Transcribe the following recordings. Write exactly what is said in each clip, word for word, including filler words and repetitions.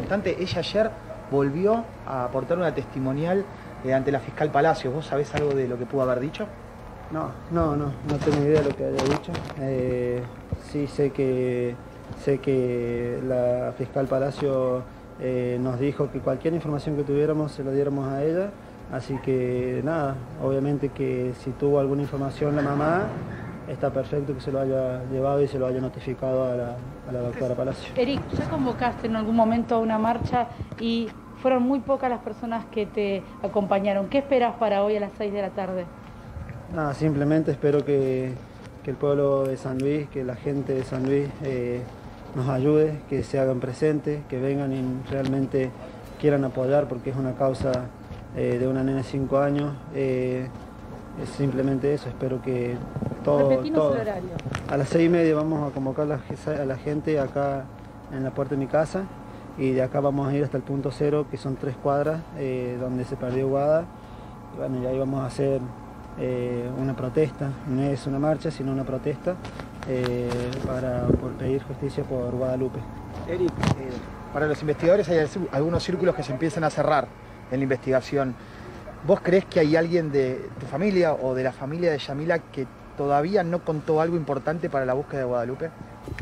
importante. Ella ayer volvió a aportar una testimonial eh, ante la fiscal Palacios. ¿Vos sabés algo de lo que pudo haber dicho? No, no, no, no tengo idea de lo que haya dicho. Eh, sí sé que, sé que la fiscal Palacios eh, nos dijo que cualquier información que tuviéramos se la diéramos a ella. Así que nada, obviamente que si tuvo alguna información la mamá, está perfecto que se lo haya llevado y se lo haya notificado a la, a la doctora Palacios. Eric, ya convocaste en algún momento a una marcha y fueron muy pocas las personas que te acompañaron. ¿Qué esperas para hoy a las seis de la tarde? Nada, simplemente espero que, que el pueblo de San Luis, que la gente de San Luis eh, nos ayude, que se hagan presentes, que vengan y realmente quieran apoyar porque es una causa eh, de una nena de cinco años. Eh, es simplemente eso, espero que todo... Repetimos el horario. A las seis y media vamos a convocar a la, a la gente acá en la puerta de mi casa y de acá vamos a ir hasta el punto cero, que son tres cuadras eh, donde se perdió Guada. Y bueno, y ahí vamos a hacer eh, una protesta, no es una marcha, sino una protesta eh, para por pedir justicia por Guadalupe. Eric, eh, para los investigadores hay algunos círculos que se empiezan a cerrar en la investigación. ¿Vos creés que hay alguien de tu familia o de la familia de Yamila que todavía no contó algo importante para la búsqueda de Guadalupe?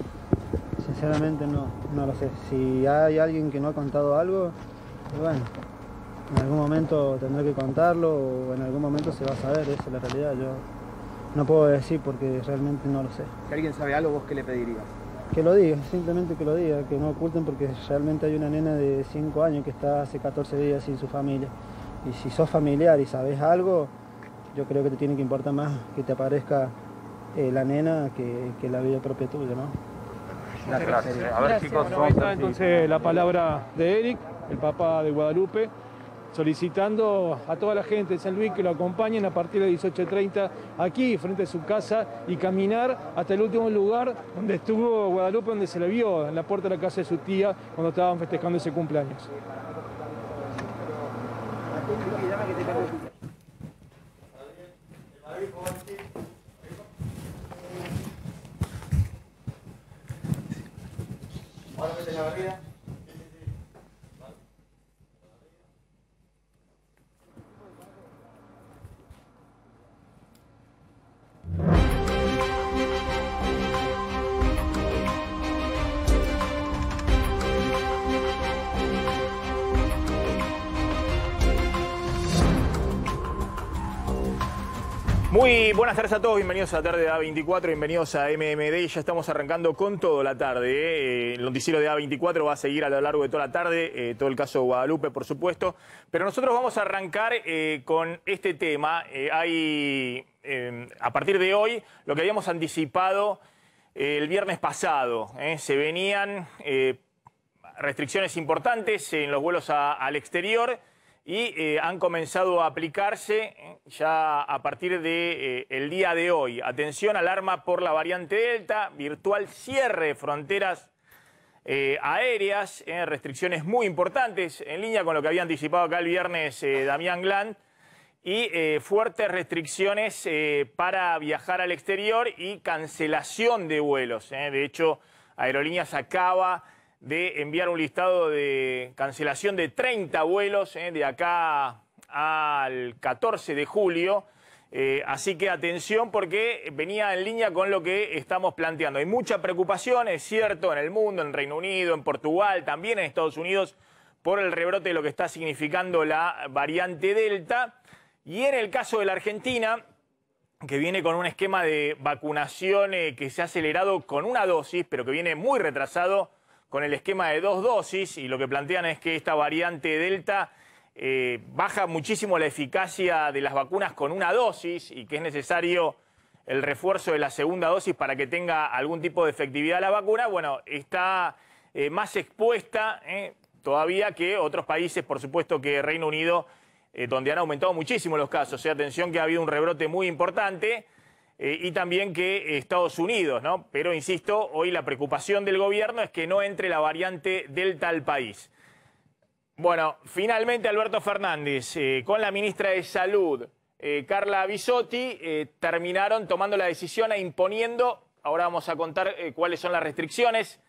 Sinceramente no, no lo sé. Si hay alguien que no ha contado algo, bueno, en algún momento tendré que contarlo o en algún momento se va a saber, esa es la realidad. Yo no puedo decir porque realmente no lo sé. Si alguien sabe algo, ¿vos qué le pedirías? Que lo diga, simplemente que lo diga, que no oculten porque realmente hay una nena de cinco años que está hace catorce días sin su familia. Y si sos familiar y sabes algo, yo creo que te tiene que importar más que te aparezca eh, la nena que, que la vida propia tuya, ¿no? Gracias. Gracias. A ver, Gracias. chicos, Bueno, ahí está entonces la palabra de Eric, el papá de Guadalupe, solicitando a toda la gente de San Luis que lo acompañen a partir de dieciocho treinta aquí frente a su casa y caminar hasta el último lugar donde estuvo Guadalupe, donde se le vio en la puerta de la casa de su tía cuando estaban festejando ese cumpleaños. Ahora mete la barrida. Muy buenas tardes a todos, bienvenidos a la tarde de A veinticuatro, bienvenidos a M M D. Ya estamos arrancando con todo la tarde. ¿eh? El noticiero de A veinticuatro va a seguir a lo largo de toda la tarde, eh, todo el caso de Guadalupe, por supuesto. Pero nosotros vamos a arrancar eh, con este tema. Eh, hay, eh, a partir de hoy, lo que habíamos anticipado eh, el viernes pasado. ¿eh? Se venían eh, restricciones importantes en los vuelos a, al exterior. Y eh, han comenzado a aplicarse eh, ya a partir del de, eh, día de hoy. Atención, alarma por la variante Delta, virtual cierre de fronteras eh, aéreas, eh, restricciones muy importantes, en línea con lo que había anticipado acá el viernes eh, Damián Gland, y eh, fuertes restricciones eh, para viajar al exterior y cancelación de vuelos. Eh. De hecho, Aerolíneas acaba de enviar un listado de cancelación de treinta vuelos eh, de acá al catorce de julio. Eh, así que atención porque venía en línea con lo que estamos planteando. Hay mucha preocupación, es cierto, en el mundo, en Reino Unido, en Portugal, también en Estados Unidos, por el rebrote de lo que está significando la variante Delta. Y en el caso de la Argentina, que viene con un esquema de vacunación eh, que se ha acelerado con una dosis, pero que viene muy retrasado con el esquema de dos dosis, y lo que plantean es que esta variante Delta eh, baja muchísimo la eficacia de las vacunas con una dosis y que es necesario el refuerzo de la segunda dosis para que tenga algún tipo de efectividad la vacuna. Bueno, está eh, más expuesta eh, todavía que otros países, por supuesto que Reino Unido, eh, donde han aumentado muchísimo los casos. O sea, atención que ha habido un rebrote muy importante. Eh, y también que Estados Unidos, ¿no? Pero, insisto, hoy la preocupación del gobierno es que no entre la variante Delta al país. Bueno, finalmente Alberto Fernández, eh, con la ministra de Salud, eh, Carla Bisotti, eh, terminaron tomando la decisión e imponiendo, ahora vamos a contar eh, cuáles son las restricciones,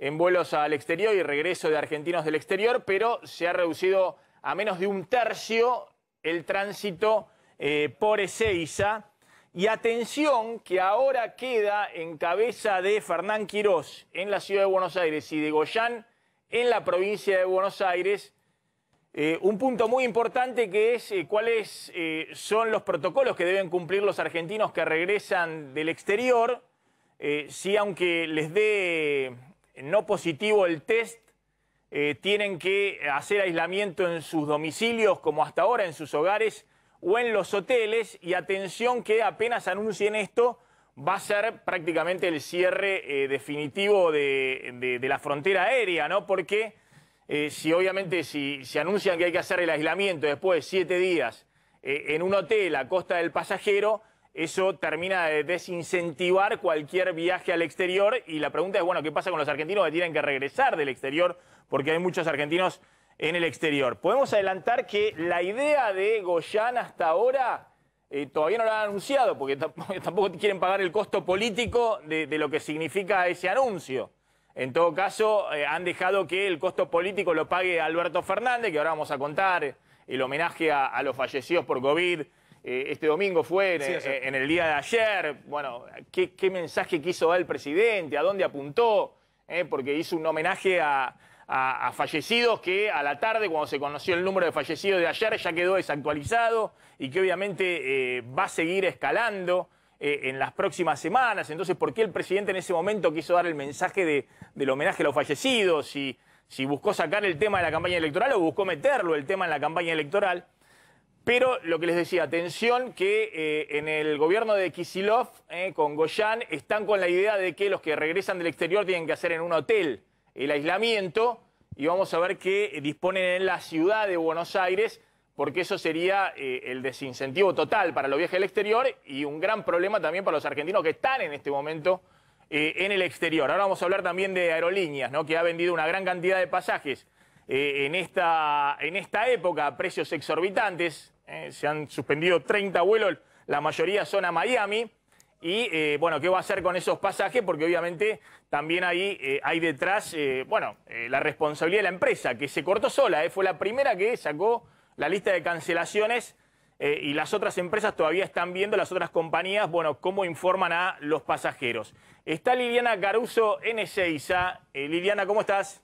en vuelos al exterior y regreso de argentinos del exterior, pero se ha reducido a menos de un tercio el tránsito eh, por Ezeiza. Y atención que ahora queda en cabeza de Fernán Quirós en la ciudad de Buenos Aires y de Goyán en la provincia de Buenos Aires, eh, un punto muy importante que es eh, cuáles eh, son los protocolos que deben cumplir los argentinos que regresan del exterior, eh, si aunque les dé no positivo el test, eh, tienen que hacer aislamiento en sus domicilios como hasta ahora, en sus hogares o en los hoteles, y atención que apenas anuncien esto, va a ser prácticamente el cierre eh, definitivo de, de, de la frontera aérea, ¿no? Porque eh, si obviamente si, si anuncian que hay que hacer el aislamiento después de siete días eh, en un hotel a costa del pasajero, eso termina de desincentivar cualquier viaje al exterior. Y la pregunta es, bueno, ¿qué pasa con los argentinos que tienen que regresar del exterior? Porque hay muchos argentinos en el exterior. Podemos adelantar que la idea de Goyán hasta ahora eh, todavía no la han anunciado, porque tampoco, tampoco quieren pagar el costo político de, de lo que significa ese anuncio. En todo caso, eh, han dejado que el costo político lo pague Alberto Fernández, que ahora vamos a contar el homenaje a, a los fallecidos por COVID. Eh, este domingo fue, en, sí, sí. en el día de ayer. Bueno, ¿qué, qué mensaje quiso dar el presidente? ¿A dónde apuntó? Eh, porque hizo un homenaje a... A, a fallecidos que a la tarde, cuando se conoció el número de fallecidos de ayer, ya quedó desactualizado y que obviamente eh, va a seguir escalando eh, en las próximas semanas. Entonces, ¿por qué el presidente en ese momento quiso dar el mensaje de, del homenaje a los fallecidos? Si, si buscó sacar el tema de la campaña electoral o buscó meterlo el tema en la campaña electoral. Pero lo que les decía, atención que eh, en el gobierno de Kicillof, eh, con Goyán, están con la idea de que los que regresan del exterior tienen que hacer en un hotel el aislamiento, y vamos a ver qué disponen en la ciudad de Buenos Aires, porque eso sería eh, el desincentivo total para los viajes al exterior y un gran problema también para los argentinos que están en este momento eh, en el exterior. Ahora vamos a hablar también de aerolíneas, ¿no? Que ha vendido una gran cantidad de pasajes eh, en, esta, en esta época a precios exorbitantes. Eh, se han suspendido treinta vuelos, la mayoría son a Miami. Y, eh, bueno, ¿qué va a hacer con esos pasajes? Porque obviamente también ahí eh, hay detrás, eh, bueno, eh, la responsabilidad de la empresa, que se cortó sola, eh, fue la primera que sacó la lista de cancelaciones eh, y las otras empresas todavía están viendo, las otras compañías, bueno, cómo informan a los pasajeros. Está Liliana Caruso en Ezeiza. Eh, Liliana, ¿cómo estás?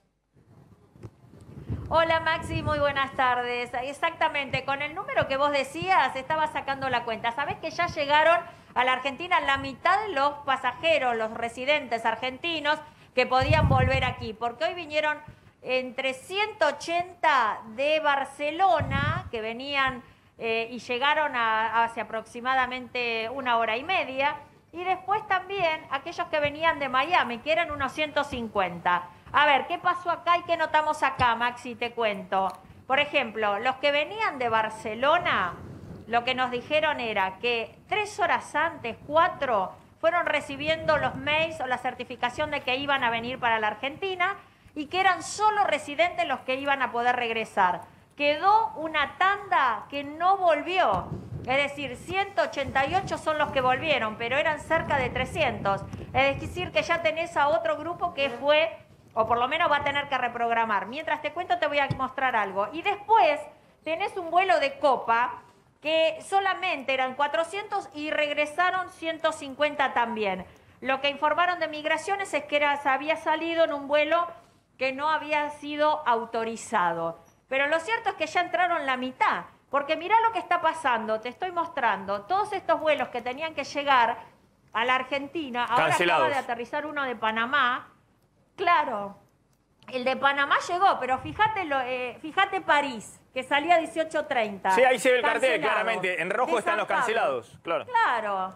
Hola Maxi, muy buenas tardes. Exactamente, con el número que vos decías, estaba sacando la cuenta. ¿Sabés que ya llegaron a la Argentina la mitad de los pasajeros, los residentes argentinos que podían volver aquí? Porque hoy vinieron entre ciento ochenta de Barcelona, que venían eh, y llegaron a, hace aproximadamente una hora y media, y después también aquellos que venían de Miami, que eran unos ciento cincuenta. A ver, ¿qué pasó acá y qué notamos acá, Maxi? Te cuento. Por ejemplo, los que venían de Barcelona, lo que nos dijeron era que tres horas antes, cuatro, fueron recibiendo los mails o la certificación de que iban a venir para la Argentina y que eran solo residentes los que iban a poder regresar. Quedó una tanda que no volvió. Es decir, ciento ochenta y ocho son los que volvieron, pero eran cerca de trescientos. Es decir, que ya tenés a otro grupo que fue, o por lo menos va a tener que reprogramar. Mientras te cuento, te voy a mostrar algo. Y después tenés un vuelo de Copa que solamente eran cuatrocientos y regresaron ciento cincuenta también. Lo que informaron de Migraciones es que era, se había salido en un vuelo que no había sido autorizado. Pero lo cierto es que ya entraron la mitad, porque mirá lo que está pasando, te estoy mostrando, todos estos vuelos que tenían que llegar a la Argentina, ahora cancelados. Acaba de aterrizar uno de Panamá. Claro, el de Panamá llegó, pero fíjate, lo, eh, fíjate París, que salía a dieciocho treinta. Sí, ahí se ve el Cancelado. cartel, claramente. En rojo están los cancelados. Claro. Claro,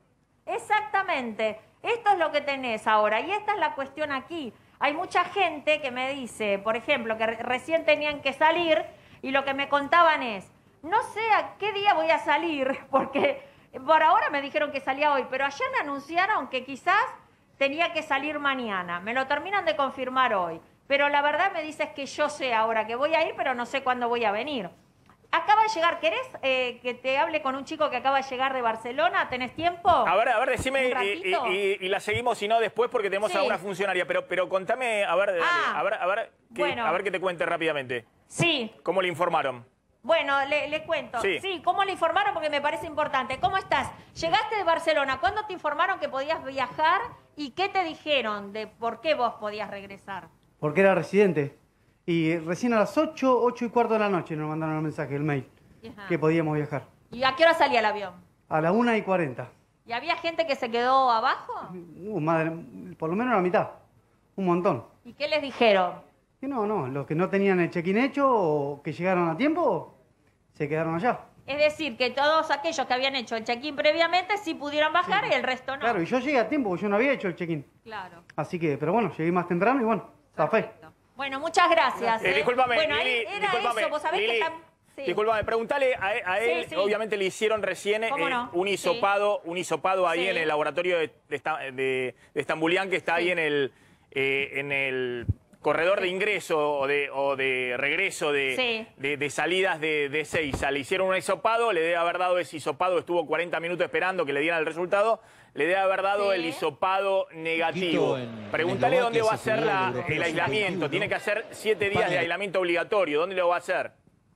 exactamente. Esto es lo que tenés ahora. Y esta es la cuestión aquí. Hay mucha gente que me dice, por ejemplo, que re recién tenían que salir y lo que me contaban es, no sé a qué día voy a salir, porque por ahora me dijeron que salía hoy, pero ayer me anunciaron que quizás tenía que salir mañana. Me lo terminan de confirmar hoy. Pero la verdad me dices que yo sé ahora que voy a ir, pero no sé cuándo voy a venir. acaba de llegar. ¿Querés eh, que te hable con un chico que acaba de llegar de Barcelona? ¿Tenés tiempo? A ver, a ver, decime ¿Un y, y, y la seguimos, si no, después, porque tenemos Sí. a una funcionaria. Pero, pero contame, a ver, dale, Ah, a ver, a ver, que, bueno. a ver que te cuente rápidamente. Sí. ¿Cómo le informaron? Bueno, le, le cuento. Sí. Sí, ¿cómo le informaron? Porque me parece importante. ¿Cómo estás? Llegaste de Barcelona. ¿Cuándo te informaron que podías viajar? ¿Y qué te dijeron de por qué vos podías regresar? Porque era residente. Y recién a las ocho, ocho y cuarto de la noche nos mandaron el mensaje, el mail, Ajá. que podíamos viajar. ¿Y a qué hora salía el avión? A la una y cuarenta. ¿Y había gente que se quedó abajo? Uh, madre, por lo menos la mitad. Un montón. ¿Y qué les dijeron? Y no, no, los que no tenían el check-in hecho o que llegaron a tiempo, se quedaron allá. Es decir, que todos aquellos que habían hecho el check-in previamente sí pudieron bajar Sí. y el resto no. Claro, y yo llegué a tiempo porque yo no había hecho el check-in. Claro. Así que, pero bueno, llegué más temprano y bueno, zafé. Perfecto. Bueno, muchas gracias. Eh, ¿eh? discúlpame, bueno, ahí Lili, era discúlpame, eso. Vos sabés Lili, que están... Sí. discúlpame, preguntale a, a él, Sí, sí. obviamente le hicieron recién eh, ¿Cómo no? un hisopado, un hisopado ahí Sí. en el laboratorio de, de, Esta- de- de Estambulián, que está Sí. ahí en el, eh, en el corredor de ingreso o de, o de regreso de, Sí. de, de salidas de, de Ezeiza. Le hicieron un hisopado, le debe haber dado ese hisopado, estuvo cuarenta minutos esperando que le dieran el resultado, le debe haber dado Sí. el hisopado negativo. en- Pregúntale en dónde Eslovaquia va a se ser jugó la- el Europeo el aislamiento. sub veintiuno. Tiene que hacer siete días de España. aislamiento obligatorio. ¿Dónde lo va a hacer?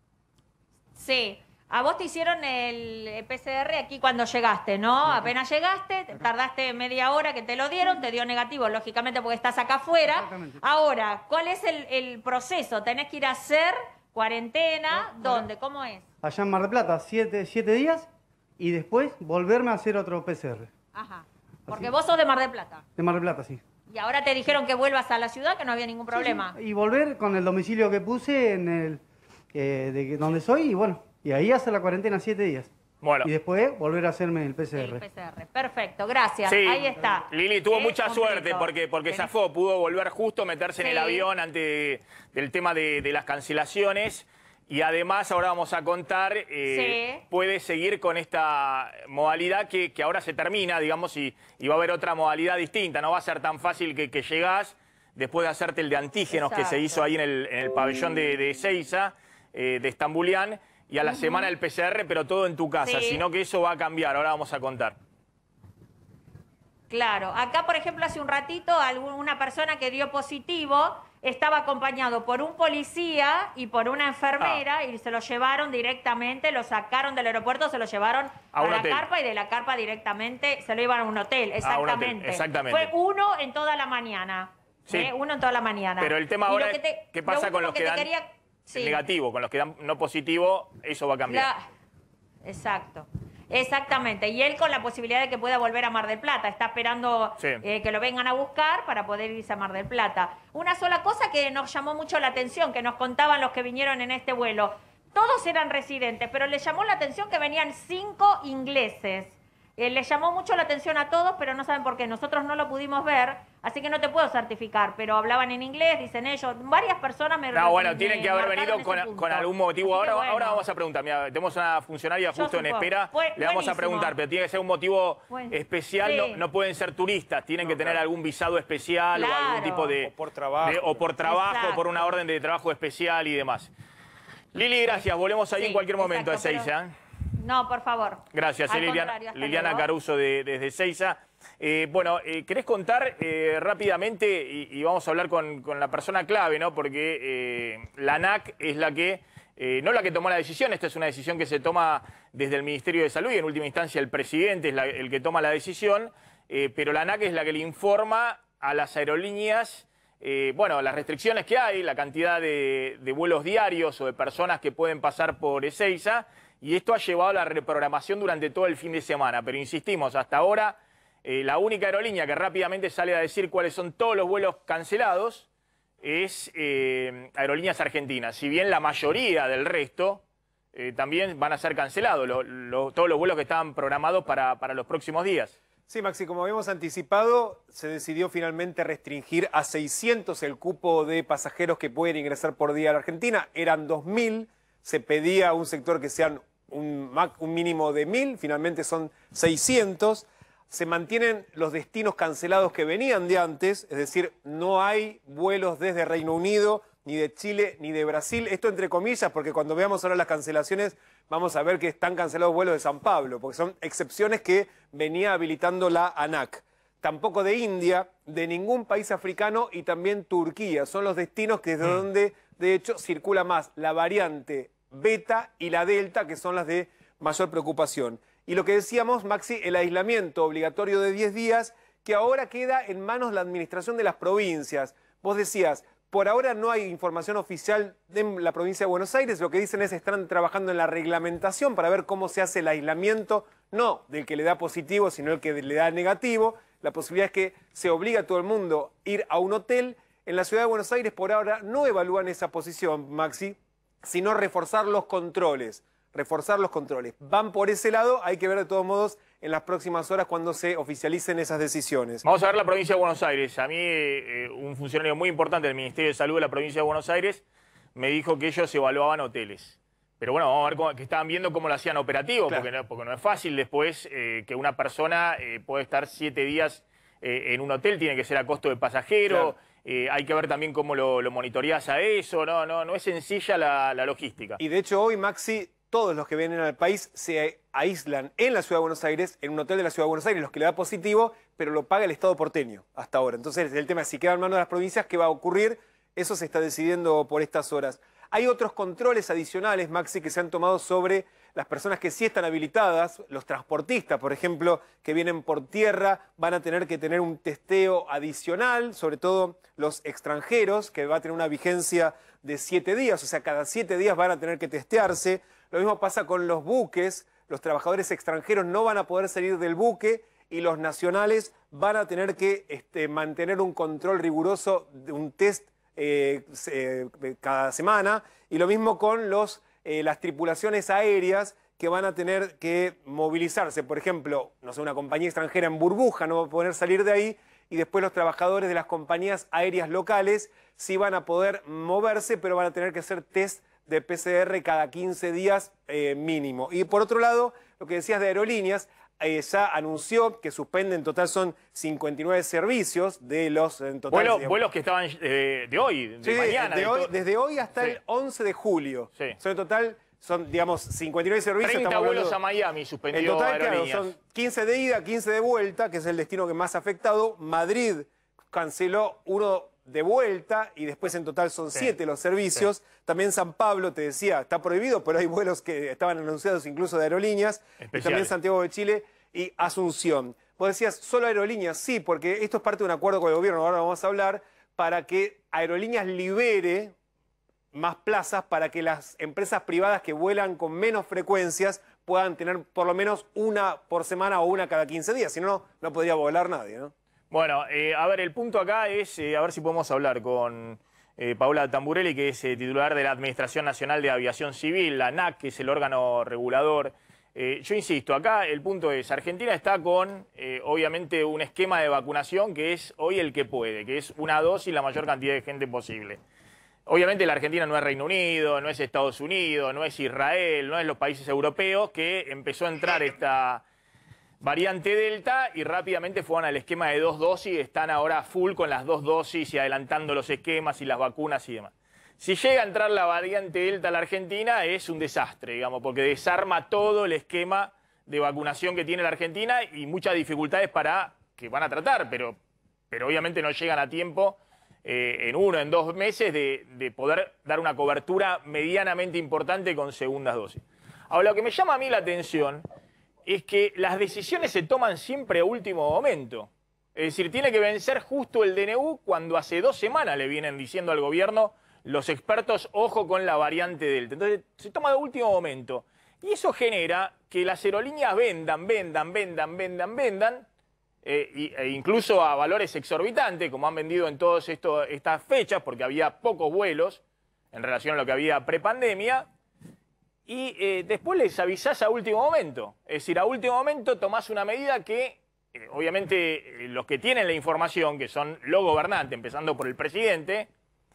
Sí. A vos te hicieron el P C R aquí cuando llegaste, ¿no? Apenas llegaste, tardaste media hora que te lo dieron, te dio negativo, lógicamente porque estás acá afuera. Exactamente. Ahora, ¿cuál es el, el proceso? ¿Tenés que ir a hacer cuarentena? ¿Dónde? ¿Cómo es? Allá en Mar del Plata, siete, siete días y después volverme a hacer otro P C R. Ajá. Porque vos sos de Mar del Plata. De Mar del Plata, sí. Y ahora te dijeron que vuelvas a la ciudad, que no había ningún problema. Y volver con el domicilio que puse en el eh, de que- donde soy y bueno, y ahí hacer la cuarentena siete días. Bueno. Y después volver a hacerme el P C R. El P C R. Perfecto, gracias. Sí, Ahí está. Lili tuvo Eh, mucha completo. suerte porque, porque Tenés- zafó, pudo volver justo, meterse en el Sí. avión ante del tema de, de las cancelaciones. Y además, ahora vamos a contar, eh, Sí. puede seguir con esta modalidad que, que ahora se termina, digamos, y, y va a haber otra modalidad distinta. No va a ser tan fácil que, que llegás después de hacerte el de antígenos que se Exacto. hizo ahí en el, en el pabellón de, de Ezeiza, eh, de Estambulián, y a la semana el P C R, pero todo en tu casa, Sí. sino que eso va a cambiar. Ahora vamos a contar. Claro, acá por ejemplo hace un ratito algún- una persona que dio positivo estaba acompañado por un policía y por una enfermera y se lo llevaron directamente, lo sacaron del aeropuerto, se lo llevaron A a, un la hotel. carpa y de la carpa directamente se lo iban a un hotel, hotel, exactamente. exactamente. Fue uno en toda la mañana, Sí. ¿eh? Uno en toda la mañana. Pero el tema Y lo ahora que es te- qué pasa lo con único los que, te dan quería- sí. negativo, con los que dan no positivo, eso va a cambiar. La- Exacto. Exactamente. Y él con la posibilidad de que pueda volver a Mar del Plata. Está esperando Sí. eh, que lo vengan a buscar para poder irse a Mar del Plata. Una sola cosa que nos llamó mucho la atención, que nos contaban los que vinieron en este vuelo. Todos eran residentes, pero les llamó la atención que venían cinco ingleses. Eh, les llamó mucho la atención a todos, pero no saben por qué. Nosotros no lo pudimos ver, así que no te puedo certificar, pero hablaban en inglés, dicen ellos. Varias personas me No, bueno, me tienen que haber marcaron venido ese con, punto. con algún motivo. Así que Ahora, bueno. ahora vamos a preguntar. Mira, tenemos una funcionaria Yo justo en supongo. espera. Bu- Le vamos a buenísimo. preguntar, pero tiene que ser un motivo Bueno, especial. sí. No, no pueden ser turistas, tienen que tener algún visado especial o algún Claro. tipo de... O por trabajo. de- o por trabajo, Exacto. por una orden de trabajo especial y demás. Lili, gracias. Volvemos ahí Sí, en cualquier momento exacto, a Ezeiza. pero- No, por favor. Gracias, Al eh, Liliana, contrario, hasta Liliana luego. Caruso de, desde Ezeiza. Eh, bueno, eh, ¿querés contar eh, rápidamente, y, y vamos a hablar con, con la persona clave, ¿no? Porque eh, la ANAC es la que, eh, no la que tomó la decisión, esta es una decisión que se toma desde el Ministerio de Salud y en última instancia el presidente es la- el que toma la decisión, eh, pero la ANAC es la que le informa a las aerolíneas, eh, bueno, las restricciones que hay, la cantidad de, de vuelos diarios o de personas que pueden pasar por Ezeiza, y esto ha llevado a la reprogramación durante todo el fin de semana. Pero insistimos, hasta ahora eh, la única aerolínea que rápidamente sale a decir cuáles son todos los vuelos cancelados es eh, Aerolíneas Argentinas. Si bien la mayoría del resto eh, también van a ser cancelados, lo- lo- todos los vuelos que estaban programados para, para los próximos días. Sí, Maxi, como habíamos anticipado, se decidió finalmente restringir a seiscientos el cupo de pasajeros que pueden ingresar por día a la Argentina. Eran dos mil, se pedía a un sector que sean un, ma- un mínimo de mil, finalmente son seiscientos. Se mantienen los destinos cancelados que venían de antes, es decir, no hay vuelos desde Reino Unido, ni de Chile, ni de Brasil. Esto entre comillas, porque cuando veamos ahora las cancelaciones, vamos a ver que están cancelados vuelos de San Pablo, porque son excepciones que venía habilitando la ANAC. Tampoco de India, de ningún país africano y también Turquía. Son los destinos que es de mm. donde, de hecho, circula más la variante Beta y la Delta, que son las de mayor preocupación. Y lo que decíamos, Maxi, el aislamiento obligatorio de diez días, que ahora queda en manos de la administración de las provincias. Vos decías, por ahora no hay información oficial de la provincia de Buenos Aires, lo que dicen es que están trabajando en la reglamentación para ver cómo se hace el aislamiento, no del que le da positivo, sino el que le da negativo. La posibilidad es que se obliga a todo el mundo a ir a un hotel. En la ciudad de Buenos Aires por ahora no evalúan esa posición, Maxi, sino reforzar los controles. Reforzar los controles. Van por ese lado, hay que ver de todos modos en las próximas horas cuando se oficialicen esas decisiones. Vamos a ver la provincia de Buenos Aires. A mí, eh, un funcionario muy importante del Ministerio de Salud de la provincia de Buenos Aires me dijo que ellos evaluaban hoteles. Pero bueno, vamos a ver cómo, que estaban viendo cómo lo hacían operativo, claro. porque, no, porque no es fácil después eh, que una persona eh, puede estar siete días eh, en un hotel, tiene que ser a costo de pasajero, claro. eh, hay que ver también cómo lo, lo monitoreás a eso, no, no, no es sencilla la, la logística. Y de hecho hoy, Maxi, todos los que vienen al país se aíslan en la Ciudad de Buenos Aires, en un hotel de la Ciudad de Buenos Aires, los que le da positivo, pero lo paga el Estado porteño hasta ahora. Entonces el tema es si queda en manos de las provincias, ¿qué va a ocurrir? Eso se está decidiendo por estas horas. Hay otros controles adicionales, Maxi, que se han tomado sobre las personas que sí están habilitadas, los transportistas, por ejemplo, que vienen por tierra, van a tener que tener un testeo adicional, sobre todo los extranjeros, que va a tener una vigencia de siete días, o sea, cada siete días van a tener que testearse. Lo mismo pasa con los buques, los trabajadores extranjeros no van a poder salir del buque y los nacionales van a tener que este, mantener un control riguroso, de un test Eh, eh, cada semana, y lo mismo con los, eh, las tripulaciones aéreas que van a tener que movilizarse. Por ejemplo, no sé, una compañía extranjera en burbuja no va a poder salir de ahí, y después los trabajadores de las compañías aéreas locales sí van a poder moverse, pero van a tener que hacer test de P C R cada quince días eh, mínimo. Y por otro lado, lo que decías de aerolíneas, Eh, ya anunció que suspende, en total son cincuenta y nueve servicios de los... En total, Vuelo, vuelos que estaban eh, de hoy, de sí, mañana. De de hoy, desde hoy hasta sí. el once de julio. Sí. Son en total, son, digamos, cincuenta y nueve servicios. treinta vuelos a Miami suspendió. En total, claro, Aerolíneas. son quince de ida, quince de vuelta, que es el destino que más ha afectado. Madrid canceló uno de vuelta y después en total son sí. siete los servicios. Sí. También San Pablo, te decía, está prohibido, pero hay vuelos que estaban anunciados incluso de aerolíneas. Y también Santiago de Chile y Asunción. Vos decías, ¿solo aerolíneas? Sí, porque esto es parte de un acuerdo con el gobierno, ahora vamos a hablar, para que Aerolíneas libere más plazas para que las empresas privadas que vuelan con menos frecuencias puedan tener por lo menos una por semana o una cada quince días, si no, no podría volar nadie, ¿no? Bueno, eh, a ver, el punto acá es, eh, a ver si podemos hablar con eh, Paula Tamburelli, que es eh, titular de la Administración Nacional de Aviación Civil, la ANAC, que es el órgano regulador. Eh, yo insisto, acá el punto es, Argentina está con, eh, obviamente, un esquema de vacunación que es hoy el que puede, que es una dosis la mayor cantidad de gente posible. Obviamente la Argentina no es Reino Unido, no es Estados Unidos, no es Israel, no es los países europeos, que empezó a entrar esta variante Delta y rápidamente fueron al esquema de dos dosis, están ahora full con las dos dosis y adelantando los esquemas y las vacunas y demás. Si llega a entrar la variante Delta a la Argentina es un desastre, digamos, porque desarma todo el esquema de vacunación que tiene la Argentina y muchas dificultades para que van a tratar, pero, pero obviamente no llegan a tiempo eh, en uno, en dos meses de, de poder dar una cobertura medianamente importante con segundas dosis. Ahora, lo que me llama a mí la atención es que las decisiones se toman siempre a último momento. Es decir, tiene que vencer justo el D N U cuando hace dos semanas le vienen diciendo al gobierno los expertos, ojo con la variante Delta. Entonces, se toma de último momento. Y eso genera que las aerolíneas vendan, vendan, vendan, vendan, vendan, eh, y, e incluso a valores exorbitantes, como han vendido en todas estas fechas, porque había pocos vuelos en relación a lo que había prepandemia, y eh, después les avisás a último momento. Es decir, a último momento tomás una medida que, eh, obviamente, eh, los que tienen la información, que son los gobernantes, empezando por el presidente,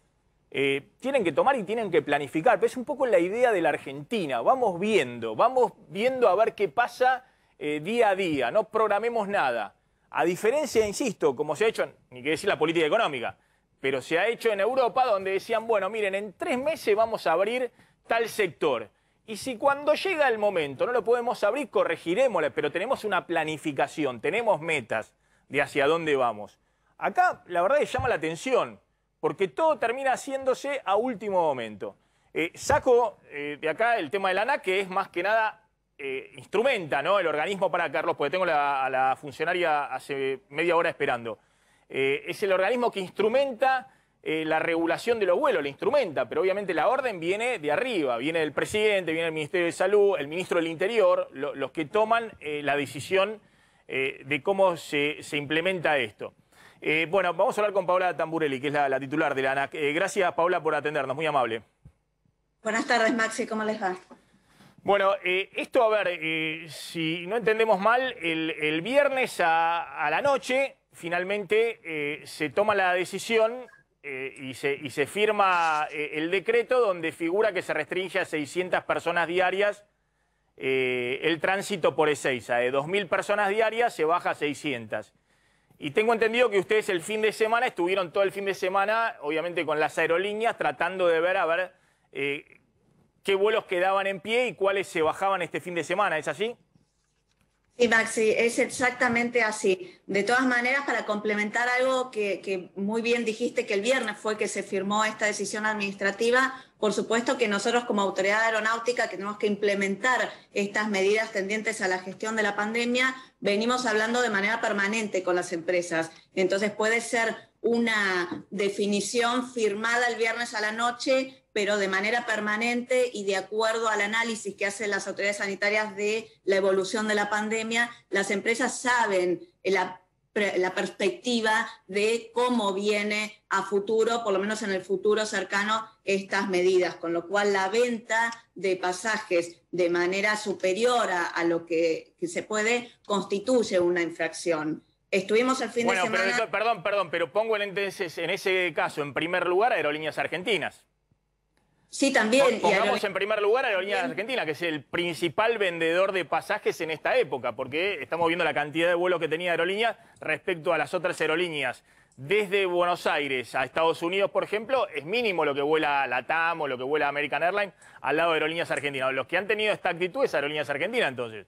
Eh, tienen que tomar y tienen que planificar. Pero es un poco la idea de la Argentina. Vamos viendo, vamos viendo a ver qué pasa eh, día a día. No programemos nada. A diferencia, insisto, como se ha hecho, ni que decir la política económica, pero se ha hecho en Europa, donde decían, bueno, miren, en tres meses vamos a abrir tal sector. Y si cuando llega el momento no lo podemos abrir, corregiremos, pero tenemos una planificación, tenemos metas de hacia dónde vamos. Acá, la verdad, es que llama la atención, porque todo termina haciéndose a último momento. Eh, saco eh, de acá el tema de la ANAC, que es más que nada... Eh, instrumenta, ¿no?, el organismo para Carlos, porque tengo la, a la funcionaria hace media hora esperando. Eh, es el organismo que instrumenta eh, la regulación de los vuelos, la instrumenta, pero obviamente la orden viene de arriba, viene del presidente, viene del Ministerio de Salud, el ministro del Interior, lo, los que toman eh, la decisión eh, de cómo se, se implementa esto. Eh, bueno, vamos a hablar con Paola Tamburelli, que es la, la titular de la ANAC. Eh, gracias, Paola, por atendernos, muy amable. Buenas tardes, Maxi, ¿cómo les va? Bueno, eh, esto, a ver, eh, si no entendemos mal, el, el viernes a, a la noche finalmente eh, se toma la decisión eh, y, se, y se firma eh, el decreto donde figura que se restringe a seiscientas personas diarias eh, el tránsito por Ezeiza. De dos mil personas diarias se baja a seiscientas. Y tengo entendido que ustedes el fin de semana estuvieron todo el fin de semana, obviamente con las aerolíneas, tratando de ver, a ver... Eh, qué vuelos quedaban en pie y cuáles se bajaban este fin de semana, ¿es así? Sí, Maxi, es exactamente así. De todas maneras, para complementar algo que, que muy bien dijiste, que el viernes fue que se firmó esta decisión administrativa, por supuesto que nosotros como Autoridad Aeronáutica que tenemos que implementar estas medidas tendientes a la gestión de la pandemia, venimos hablando de manera permanente con las empresas. Entonces puede ser una definición firmada el viernes a la noche, pero de manera permanente y de acuerdo al análisis que hacen las autoridades sanitarias de la evolución de la pandemia, las empresas saben la, la perspectiva de cómo viene a futuro, por lo menos en el futuro cercano, estas medidas, con lo cual la venta de pasajes de manera superior a, a lo que, que se puede constituye una infracción. Estuvimos el fin bueno, de semana... Pero, perdón, perdón, pero pongo en, entonces, en ese caso, en primer lugar, Aerolíneas Argentinas. Sí, también. Pongamos en primer lugar a Aerolíneas Argentinas, que es el principal vendedor de pasajes en esta época, porque estamos viendo la cantidad de vuelos que tenía Aerolíneas respecto a las otras aerolíneas. Desde Buenos Aires a Estados Unidos, por ejemplo, es mínimo lo que vuela LATAM o lo que vuela American Airlines al lado de Aerolíneas Argentinas. Los que han tenido esta actitud es Aerolíneas Argentinas, entonces.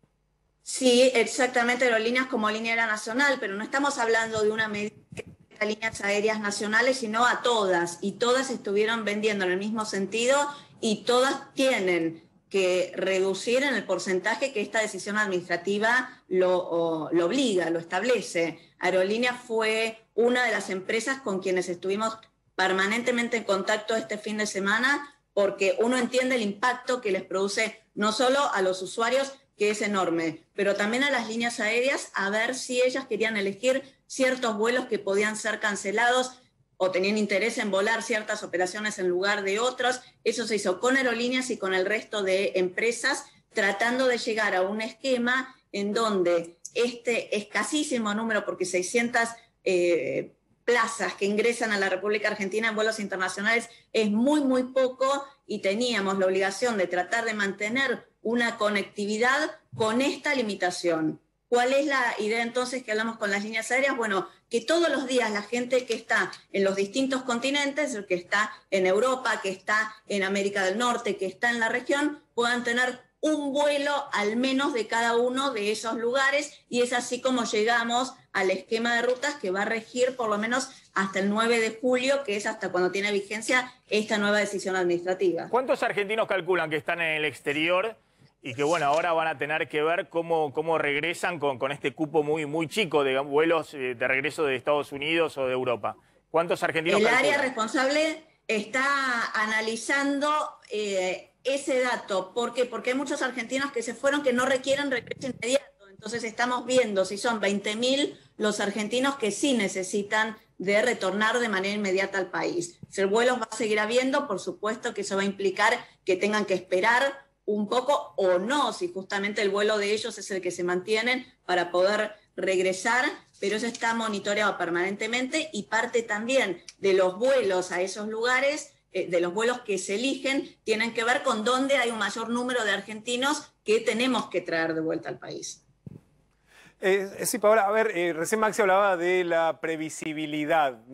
Sí, exactamente, aerolíneas como línea aérea nacional, pero no estamos hablando de una medida a líneas aéreas nacionales, sino a todas, y todas estuvieron vendiendo en el mismo sentido y todas tienen que reducir en el porcentaje que esta decisión administrativa lo, o, lo obliga, lo establece. Aerolíneas fue una de las empresas con quienes estuvimos permanentemente en contacto este fin de semana, porque uno entiende el impacto que les produce no solo a los usuarios, que es enorme, pero también a las líneas aéreas, a ver si ellas querían elegir ciertos vuelos que podían ser cancelados o tenían interés en volar ciertas operaciones en lugar de otras. Eso se hizo con aerolíneas y con el resto de empresas, tratando de llegar a un esquema en donde este escasísimo número, porque seiscientas eh, plazas que ingresan a la República Argentina en vuelos internacionales es muy, muy poco, y teníamos la obligación de tratar de mantener una conectividad con esta limitación. ¿Cuál es la idea entonces que hablamos con las líneas aéreas? Bueno, que todos los días la gente que está en los distintos continentes, el que está en Europa, que está en América del Norte, que está en la región, puedan tener un vuelo al menos de cada uno de esos lugares, y es así como llegamos al esquema de rutas que va a regir por lo menos hasta el nueve de julio, que es hasta cuando tiene vigencia esta nueva decisión administrativa. ¿Cuántos argentinos calculan que están en el exterior y que, bueno, ahora van a tener que ver cómo, cómo regresan con, con este cupo muy, muy chico de vuelos de regreso de Estados Unidos o de Europa? ¿Cuántos argentinos El calculan? área responsable está analizando eh, ese dato. ¿Por qué? Porque hay muchos argentinos que se fueron que no requieren regreso inmediato. Entonces estamos viendo si son veinte mil los argentinos que sí necesitan de retornar de manera inmediata al país. Si el vuelo va a seguir habiendo, por supuesto que eso va a implicar que tengan que esperar un poco o no, si justamente el vuelo de ellos es el que se mantienen para poder regresar, pero eso está monitoreado permanentemente, y parte también de los vuelos a esos lugares, eh, de los vuelos que se eligen, tienen que ver con dónde hay un mayor número de argentinos que tenemos que traer de vuelta al país. Eh, sí, Paola, a ver, eh, recién Maxi hablaba de la previsibilidad, ¿no?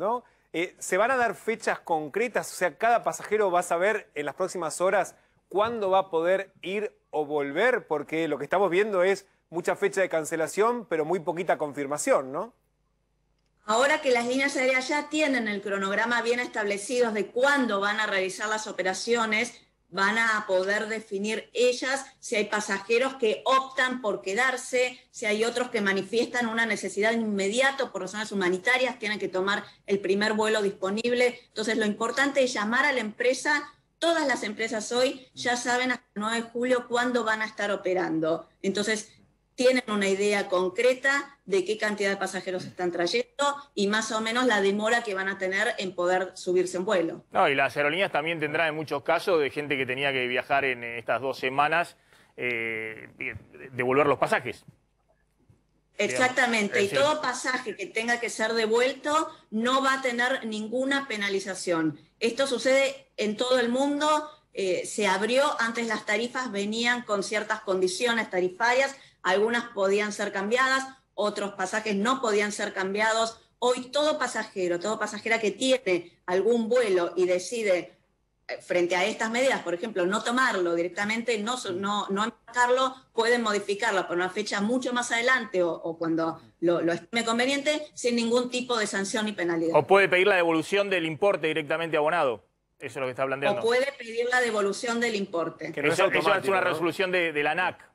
Eh, ¿Se van a dar fechas concretas? O sea, cada pasajero va a saber en las próximas horas cuándo va a poder ir o volver, porque lo que estamos viendo es mucha fecha de cancelación, pero muy poquita confirmación, ¿no? Ahora que las líneas aéreas ya tienen el cronograma bien establecido de cuándo van a realizar las operaciones, van a poder definir ellas si hay pasajeros que optan por quedarse, si hay otros que manifiestan una necesidad inmediata por razones humanitarias, tienen que tomar el primer vuelo disponible. Entonces, lo importante es llamar a la empresa. Todas las empresas hoy ya saben hasta el nueve de julio cuándo van a estar operando. Entonces, tienen una idea concreta de qué cantidad de pasajeros están trayendo y más o menos la demora que van a tener en poder subirse en vuelo. No, y las aerolíneas también tendrán en muchos casos de gente que tenía que viajar en estas dos semanas, eh, devolver los pasajes. Exactamente, Digamos, y todo pasaje que tenga que ser devuelto no va a tener ninguna penalización. Esto sucede en todo el mundo, eh, se abrió, antes las tarifas venían con ciertas condiciones tarifarias, algunas podían ser cambiadas, otros pasajes no podían ser cambiados. Hoy todo pasajero, toda pasajera que tiene algún vuelo y decide, frente a estas medidas, por ejemplo, no tomarlo directamente, no, no, no embarcarlo, pueden modificarlo por una fecha mucho más adelante o, o cuando lo, lo estime conveniente, sin ningún tipo de sanción ni penalidad. O puede pedir la devolución del importe directamente abonado. Eso es lo que está planteando. O puede pedir la devolución del importe. Que no eso, es eso es una resolución de, de la ANAC.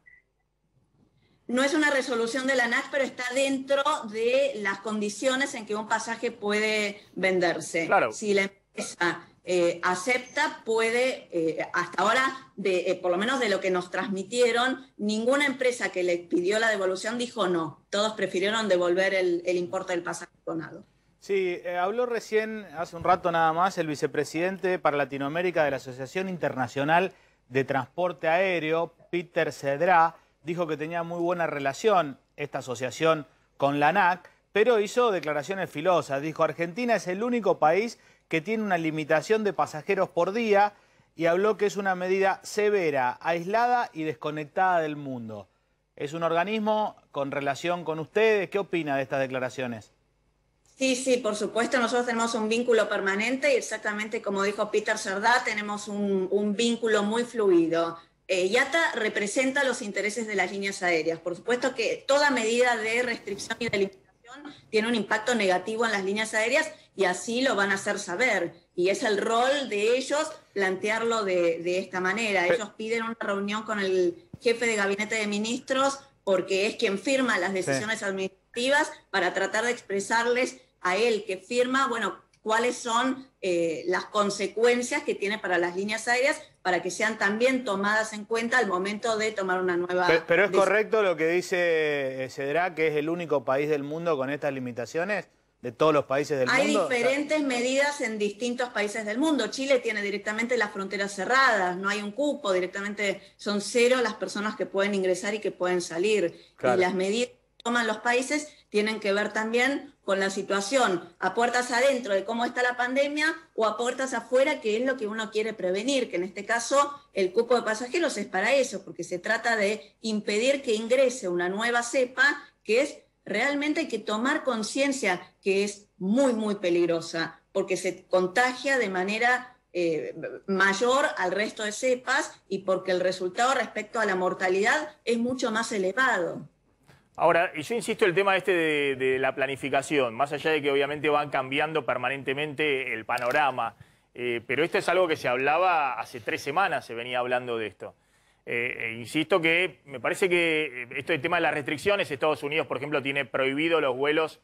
No es una resolución de la ANAC, pero está dentro de las condiciones en que un pasaje puede venderse. Claro. Si la empresa eh, acepta, puede, eh, hasta ahora, de, eh, por lo menos de lo que nos transmitieron, ninguna empresa que le pidió la devolución dijo no. Todos prefirieron devolver el, el importe del pasaje donado. Sí, eh, habló recién, hace un rato nada más, el vicepresidente para Latinoamérica de la Asociación Internacional de Transporte Aéreo, Peter Cedrá. Dijo que tenía muy buena relación esta asociación con la ANAC, pero hizo declaraciones filosas. Dijo, Argentina es el único país que tiene una limitación de pasajeros por día y habló que es una medida severa, aislada y desconectada del mundo. Es un organismo con relación con ustedes. ¿Qué opina de estas declaraciones? Sí, sí, por supuesto, nosotros tenemos un vínculo permanente y exactamente como dijo Peter Cerdá, tenemos un, un vínculo muy fluido. Eh, I A T A representa los intereses de las líneas aéreas. Por supuesto que toda medida de restricción y de limitación tiene un impacto negativo en las líneas aéreas y así lo van a hacer saber. Y es el rol de ellos plantearlo de, de esta manera. Ellos piden una reunión con el jefe de gabinete de ministros porque es quien firma las decisiones sí. administrativas para tratar de expresarles a él que firma, bueno, cuáles son eh, las consecuencias que tiene para las líneas aéreas para que sean también tomadas en cuenta al momento de tomar una nueva... Pero, pero es correcto lo que dice Cedrá, que es el único país del mundo con estas limitaciones, de todos los países del Hay mundo. Hay diferentes o sea... medidas en distintos países del mundo. Chile tiene directamente las fronteras cerradas, no hay un cupo, directamente son cero las personas que pueden ingresar y que pueden salir. Claro. Y las medidas que toman los países tienen que ver también con la situación a puertas adentro de cómo está la pandemia o a puertas afuera, que es lo que uno quiere prevenir, que en este caso el cupo de pasajeros es para eso, porque se trata de impedir que ingrese una nueva cepa, que es realmente hay que tomar conciencia que es muy, muy peligrosa, porque se contagia de manera eh, mayor al resto de cepas y porque el resultado respecto a la mortalidad es mucho más elevado. Ahora, y yo insisto el tema este de, de la planificación, más allá de que obviamente van cambiando permanentemente el panorama, eh, pero esto es algo que se hablaba hace tres semanas, se venía hablando de esto. Eh, eh, insisto que me parece que esto del tema de las restricciones, Estados Unidos, por ejemplo, tiene prohibido los vuelos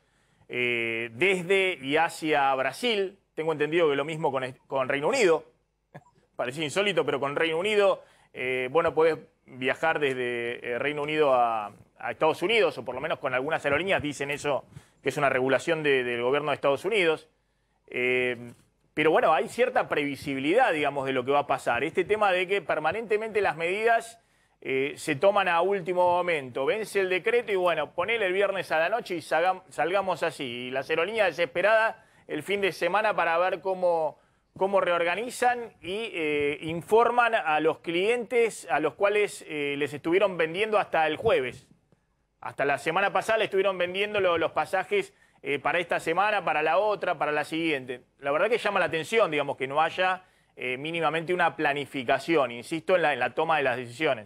eh, desde y hacia Brasil. Tengo entendido que lo mismo con, con Reino Unido. Parece insólito, pero con Reino Unido, eh, bueno, podés viajar desde eh, Reino Unido a, a Estados Unidos, o por lo menos con algunas aerolíneas dicen eso, que es una regulación de, del gobierno de Estados Unidos. Eh, Pero bueno, hay cierta previsibilidad, digamos, de lo que va a pasar. Este tema de que permanentemente las medidas eh, se toman a último momento. Vence el decreto y bueno, ponele el viernes a la noche y salgam, salgamos así. Y las aerolíneas desesperadas el fin de semana para ver cómo, cómo reorganizan y eh, informan a los clientes a los cuales eh, les estuvieron vendiendo hasta el jueves. Hasta la semana pasada le estuvieron vendiendo lo, los pasajes eh, para esta semana, para la otra, para la siguiente. La verdad que llama la atención, digamos, que no haya eh, mínimamente una planificación, insisto, en la, en la toma de las decisiones.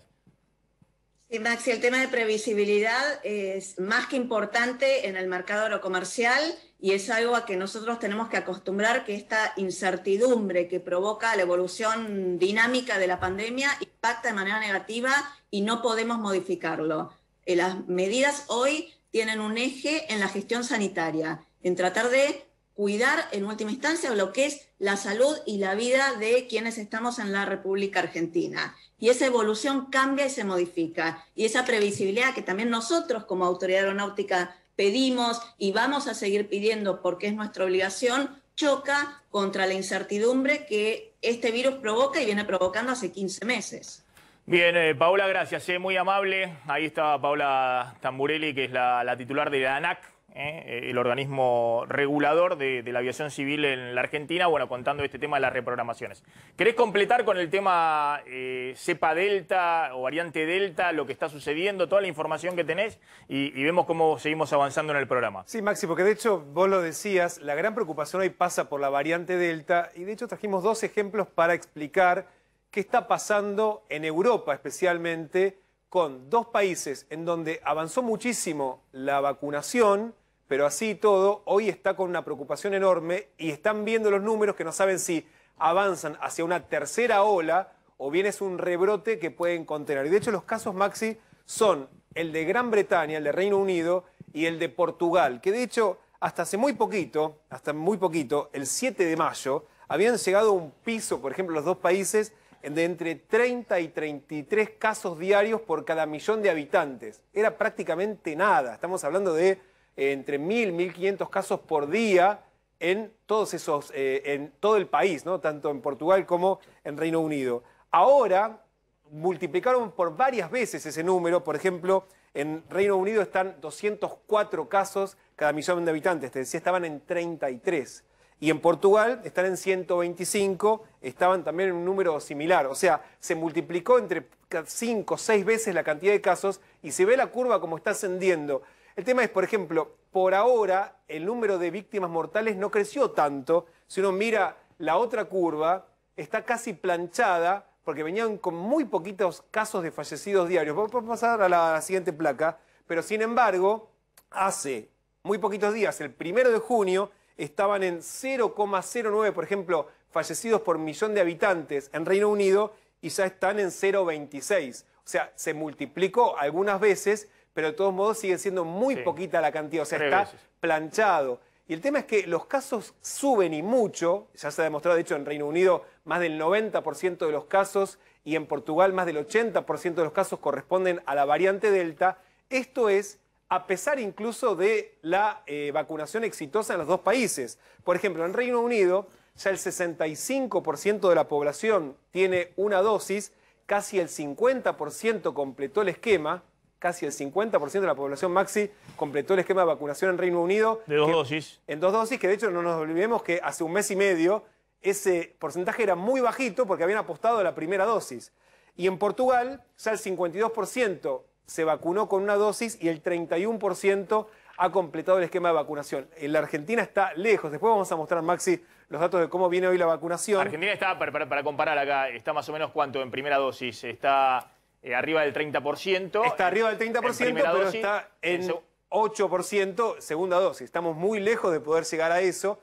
Sí, Maxi, el tema de previsibilidad es más que importante en el mercado agrocomercial y es algo a que nosotros tenemos que acostumbrar, que esta incertidumbre que provoca la evolución dinámica de la pandemia impacta de manera negativa y no podemos modificarlo. Eh, las medidas hoy tienen un eje en la gestión sanitaria, en tratar de cuidar en última instancia lo que es la salud y la vida de quienes estamos en la República Argentina. Y esa evolución cambia y se modifica. Y esa previsibilidad que también nosotros como Autoridad Aeronáutica pedimos y vamos a seguir pidiendo porque es nuestra obligación, choca contra la incertidumbre que este virus provoca y viene provocando hace quince meses. Bien, eh, Paola, gracias, eh, muy amable. Ahí está Paola Tamburelli, que es la, la titular de la ANAC, eh, el organismo regulador de, de la aviación civil en la Argentina, bueno, contando este tema de las reprogramaciones. ¿Querés completar con el tema eh, cepa delta o variante delta, lo que está sucediendo, toda la información que tenés y, y vemos cómo seguimos avanzando en el programa? Sí, Maxi, porque de hecho, vos lo decías, la gran preocupación hoy pasa por la variante delta y de hecho trajimos dos ejemplos para explicar qué está pasando en Europa especialmente, con dos países en donde avanzó muchísimo la vacunación, pero así y todo, hoy está con una preocupación enorme y están viendo los números que no saben si avanzan hacia una tercera ola o bien es un rebrote que pueden contener. Y de hecho los casos, Maxi, son el de Gran Bretaña, el de Reino Unido y el de Portugal, que de hecho hasta hace muy poquito, hasta muy poquito, el siete de mayo, habían llegado a un piso, por ejemplo, los dos países, de entre treinta y treinta y tres casos diarios por cada millón de habitantes. Era prácticamente nada. Estamos hablando de eh, entre mil, mil quinientos casos por día en todos esos, eh, en todo el país, ¿no? Tanto en Portugal como en Reino Unido. Ahora multiplicaron por varias veces ese número. Por ejemplo, en Reino Unido están doscientos cuatro casos cada millón de habitantes. Te decía, estaban en treinta y tres. Y en Portugal están en ciento veinticinco, estaban también en un número similar. O sea, se multiplicó entre cinco o seis veces la cantidad de casos y se ve la curva como está ascendiendo. El tema es, por ejemplo, por ahora el número de víctimas mortales no creció tanto. Si uno mira la otra curva, está casi planchada porque venían con muy poquitos casos de fallecidos diarios. Vamos a pasar a la siguiente placa. Pero sin embargo, hace muy poquitos días, el primero de junio, estaban en cero coma cero nueve, por ejemplo, fallecidos por millón de habitantes en Reino Unido y ya están en cero coma veintiséis. O sea, se multiplicó algunas veces, pero de todos modos sigue siendo muy sí. poquita la cantidad. O sea, Tres está veces. planchado. Y el tema es que los casos suben y mucho. Ya se ha demostrado, de hecho, en Reino Unido más del noventa por ciento de los casos y en Portugal más del ochenta por ciento de los casos corresponden a la variante Delta. Esto es a pesar incluso de la eh, vacunación exitosa en los dos países. Por ejemplo, en Reino Unido ya el sesenta y cinco por ciento de la población tiene una dosis, casi el cincuenta por ciento completó el esquema, casi el cincuenta por ciento de la población, Maxi, completó el esquema de vacunación en Reino Unido. De dos que, dosis. En dos dosis, que de hecho no nos olvidemos que hace un mes y medio ese porcentaje era muy bajito porque habían apostado a la primera dosis. Y en Portugal ya el cincuenta y dos por ciento se vacunó con una dosis y el treinta y uno por ciento ha completado el esquema de vacunación. En la Argentina está lejos. Después vamos a mostrar, Maxi, los datos de cómo viene hoy la vacunación. Argentina está, para, para, para comparar acá, está más o menos ¿cuánto en primera dosis? Está eh, arriba del treinta por ciento. Está arriba del treinta por ciento, pero dosis, está en, en ocho por ciento segunda dosis. Estamos muy lejos de poder llegar a eso.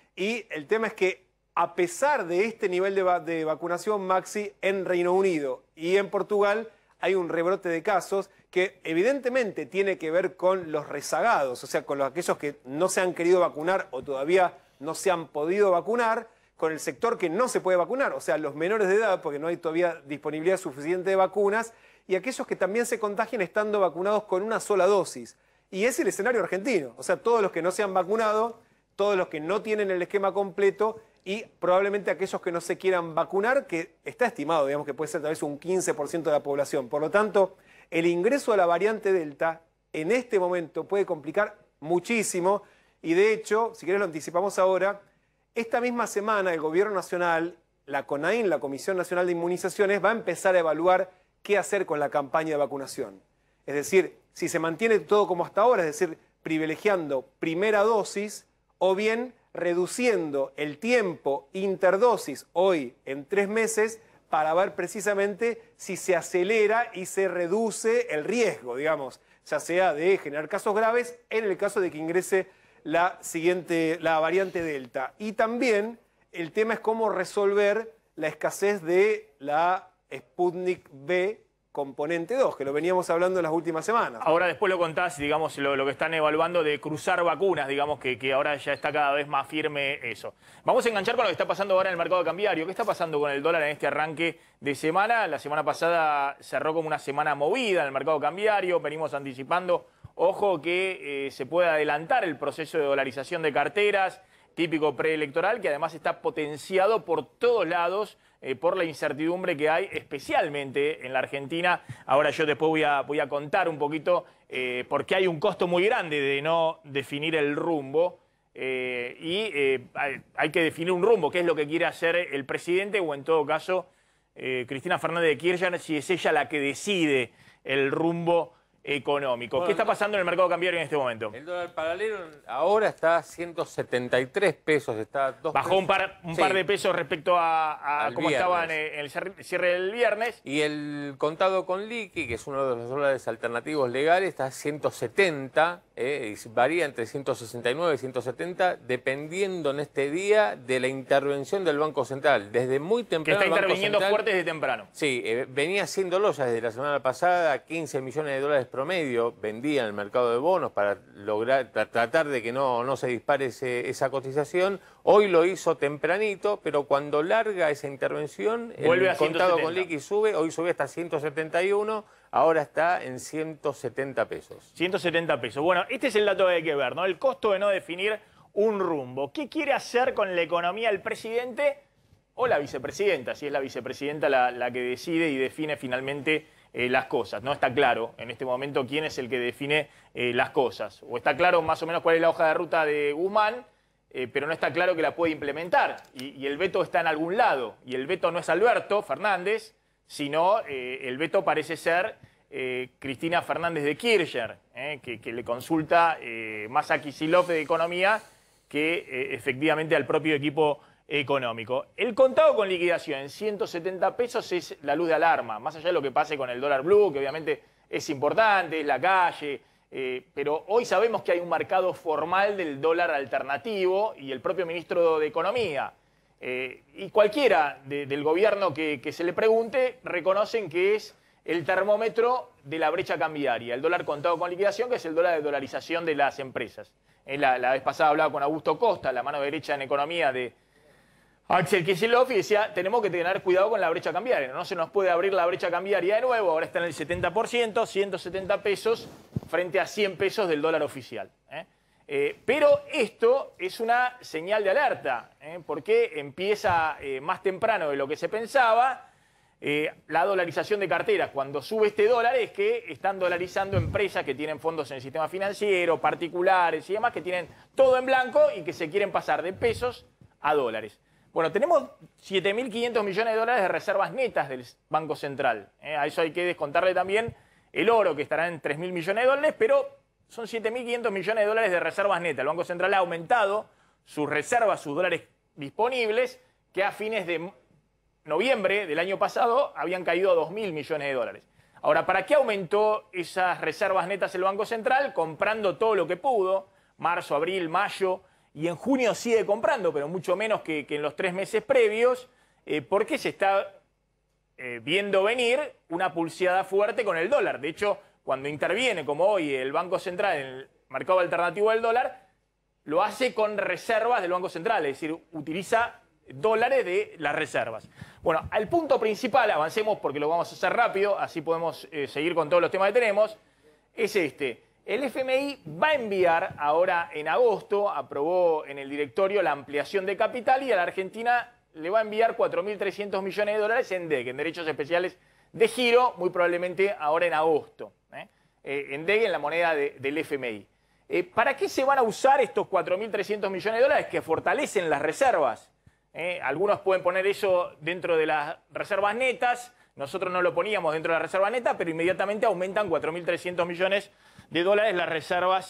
Y el tema es que a pesar de este nivel de, va de vacunación, Maxi, en Reino Unido y en Portugal hay un rebrote de casos que evidentemente tiene que ver con los rezagados, o sea, con los, aquellos que no se han querido vacunar o todavía no se han podido vacunar, con el sector que no se puede vacunar, o sea, los menores de edad, porque no hay todavía disponibilidad suficiente de vacunas, y aquellos que también se contagian estando vacunados con una sola dosis. Y es el escenario argentino, o sea, todos los que no se han vacunado, todos los que no tienen el esquema completo y probablemente aquellos que no se quieran vacunar, que está estimado, digamos, que puede ser tal vez un quince por ciento de la población. Por lo tanto, el ingreso a la variante Delta en este momento puede complicar muchísimo y de hecho, si querés lo anticipamos ahora, esta misma semana el Gobierno Nacional, la CONAIN, la Comisión Nacional de Inmunizaciones, va a empezar a evaluar qué hacer con la campaña de vacunación. Es decir, si se mantiene todo como hasta ahora, es decir, privilegiando primera dosis o bien reduciendo el tiempo interdosis hoy en tres meses para ver precisamente si se acelera y se reduce el riesgo, digamos, ya sea de generar casos graves en el caso de que ingrese la siguiente, la variante Delta. Y también el tema es cómo resolver la escasez de la Sputnik V componente dos, que lo veníamos hablando en las últimas semanas. Ahora después lo contás, digamos, lo, lo que están evaluando de cruzar vacunas, digamos, que, que ahora ya está cada vez más firme eso. Vamos a enganchar con lo que está pasando ahora en el mercado cambiario. ¿Qué está pasando con el dólar en este arranque de semana? La semana pasada cerró como una semana movida en el mercado cambiario, venimos anticipando, ojo, que eh, se puede adelantar el proceso de dolarización de carteras, típico preelectoral, que además está potenciado por todos lados eh, por la incertidumbre que hay, especialmente en la Argentina. Ahora yo después voy a, voy a contar un poquito eh, por qué hay un costo muy grande de no definir el rumbo eh, y eh, hay, hay que definir un rumbo, qué es lo que quiere hacer el presidente o en todo caso eh, Cristina Fernández de Kirchner, si es ella la que decide el rumbo económico. Bueno, ¿qué está pasando en el mercado cambiario en este momento? El dólar paralelo ahora está a ciento setenta y tres pesos. Está dos Bajó pesos. un, par, un sí. par de pesos respecto a, a cómo viernes. estaba en el, en el cierre del viernes. Y el contado con liqui, que es uno de los dólares alternativos legales, está a ciento setenta. Eh, y varía entre ciento sesenta y nueve y ciento setenta, dependiendo en este día de la intervención del Banco Central. Desde muy temprano. Que está el Banco interviniendo Central, fuerte desde temprano. Sí, eh, venía haciéndolo ya desde la semana pasada, quince millones de dólares promedio vendía en el mercado de bonos para lograr tra tratar de que no, no se dispare ese, esa cotización. Hoy lo hizo tempranito, pero cuando larga esa intervención, vuelve el a contado ciento setenta. con liqui sube, hoy sube hasta ciento setenta y uno, ahora está en ciento setenta pesos. ciento setenta pesos. Bueno, este es el dato que hay que ver, ¿no? El costo de no definir un rumbo. ¿Qué quiere hacer con la economía el presidente o la vicepresidenta? Si es la vicepresidenta la, la que decide y define finalmente eh, las cosas. No está claro en este momento quién es el que define eh, las cosas. O está claro más o menos cuál es la hoja de ruta de Guzmán, eh, pero no está claro que la puede implementar. Y, y el veto está en algún lado. Y el veto no es Alberto Fernández, sino eh, el veto parece ser eh, Cristina Fernández de Kirchner, eh, que, que le consulta eh, más a Kicillof de Economía que eh, efectivamente al propio equipo económico. El contado con liquidación en ciento setenta pesos es la luz de alarma, más allá de lo que pase con el dólar blue, que obviamente es importante, es la calle, eh, pero hoy sabemos que hay un mercado formal del dólar alternativo y el propio ministro de Economía eh, y cualquiera de, del gobierno que, que se le pregunte reconocen que es el termómetro de la brecha cambiaria, el dólar contado con liquidación, que es el dólar de dolarización de las empresas. Eh, la, la vez pasada hablaba con Augusto Costa, la mano derecha en economía de Axel Kicillof, y decía, tenemos que tener cuidado con la brecha cambiaria, no se nos puede abrir la brecha cambiaria de nuevo, ahora está en el setenta por ciento, ciento setenta pesos frente a cien pesos del dólar oficial. ¿eh? Eh, pero esto es una señal de alerta, ¿eh? porque empieza eh, más temprano de lo que se pensaba. Eh, la dolarización de carteras, cuando sube este dólar es que están dolarizando empresas que tienen fondos en el sistema financiero, particulares y demás, que tienen todo en blanco y que se quieren pasar de pesos a dólares. Bueno, tenemos siete mil quinientos millones de dólares de reservas netas del Banco Central. ¿eh? A eso hay que descontarle también el oro, que estará en tres mil millones de dólares, pero son siete mil quinientos millones de dólares de reservas netas. El Banco Central ha aumentado sus reservas, sus dólares disponibles, que a fines de noviembre del año pasado habían caído a dos mil millones de dólares. Ahora, ¿para qué aumentó esas reservas netas el Banco Central? Comprando todo lo que pudo, marzo, abril, mayo, y en junio sigue comprando, pero mucho menos que, que en los tres meses previos, eh, porque se está eh, viendo venir una pulseada fuerte con el dólar. De hecho, cuando interviene, como hoy, el Banco Central en el mercado alternativo del dólar, lo hace con reservas del Banco Central, es decir, utiliza dólares de las reservas. Bueno, al punto principal, avancemos porque lo vamos a hacer rápido, así podemos eh, seguir con todos los temas que tenemos, es este. El F M I va a enviar ahora en agosto, aprobó en el directorio la ampliación de capital y a la Argentina le va a enviar cuatro mil trescientos millones de dólares en D E C, en derechos especiales de giro, muy probablemente ahora en agosto, ¿eh? Eh, en D E C, en la moneda de, del F M I. Eh, ¿Para qué se van a usar estos cuatro mil trescientos millones de dólares que fortalecen las reservas? Eh, algunos pueden poner eso dentro de las reservas netas, nosotros no lo poníamos dentro de la reserva neta, pero inmediatamente aumentan cuatro mil trescientos millones de dólares las reservas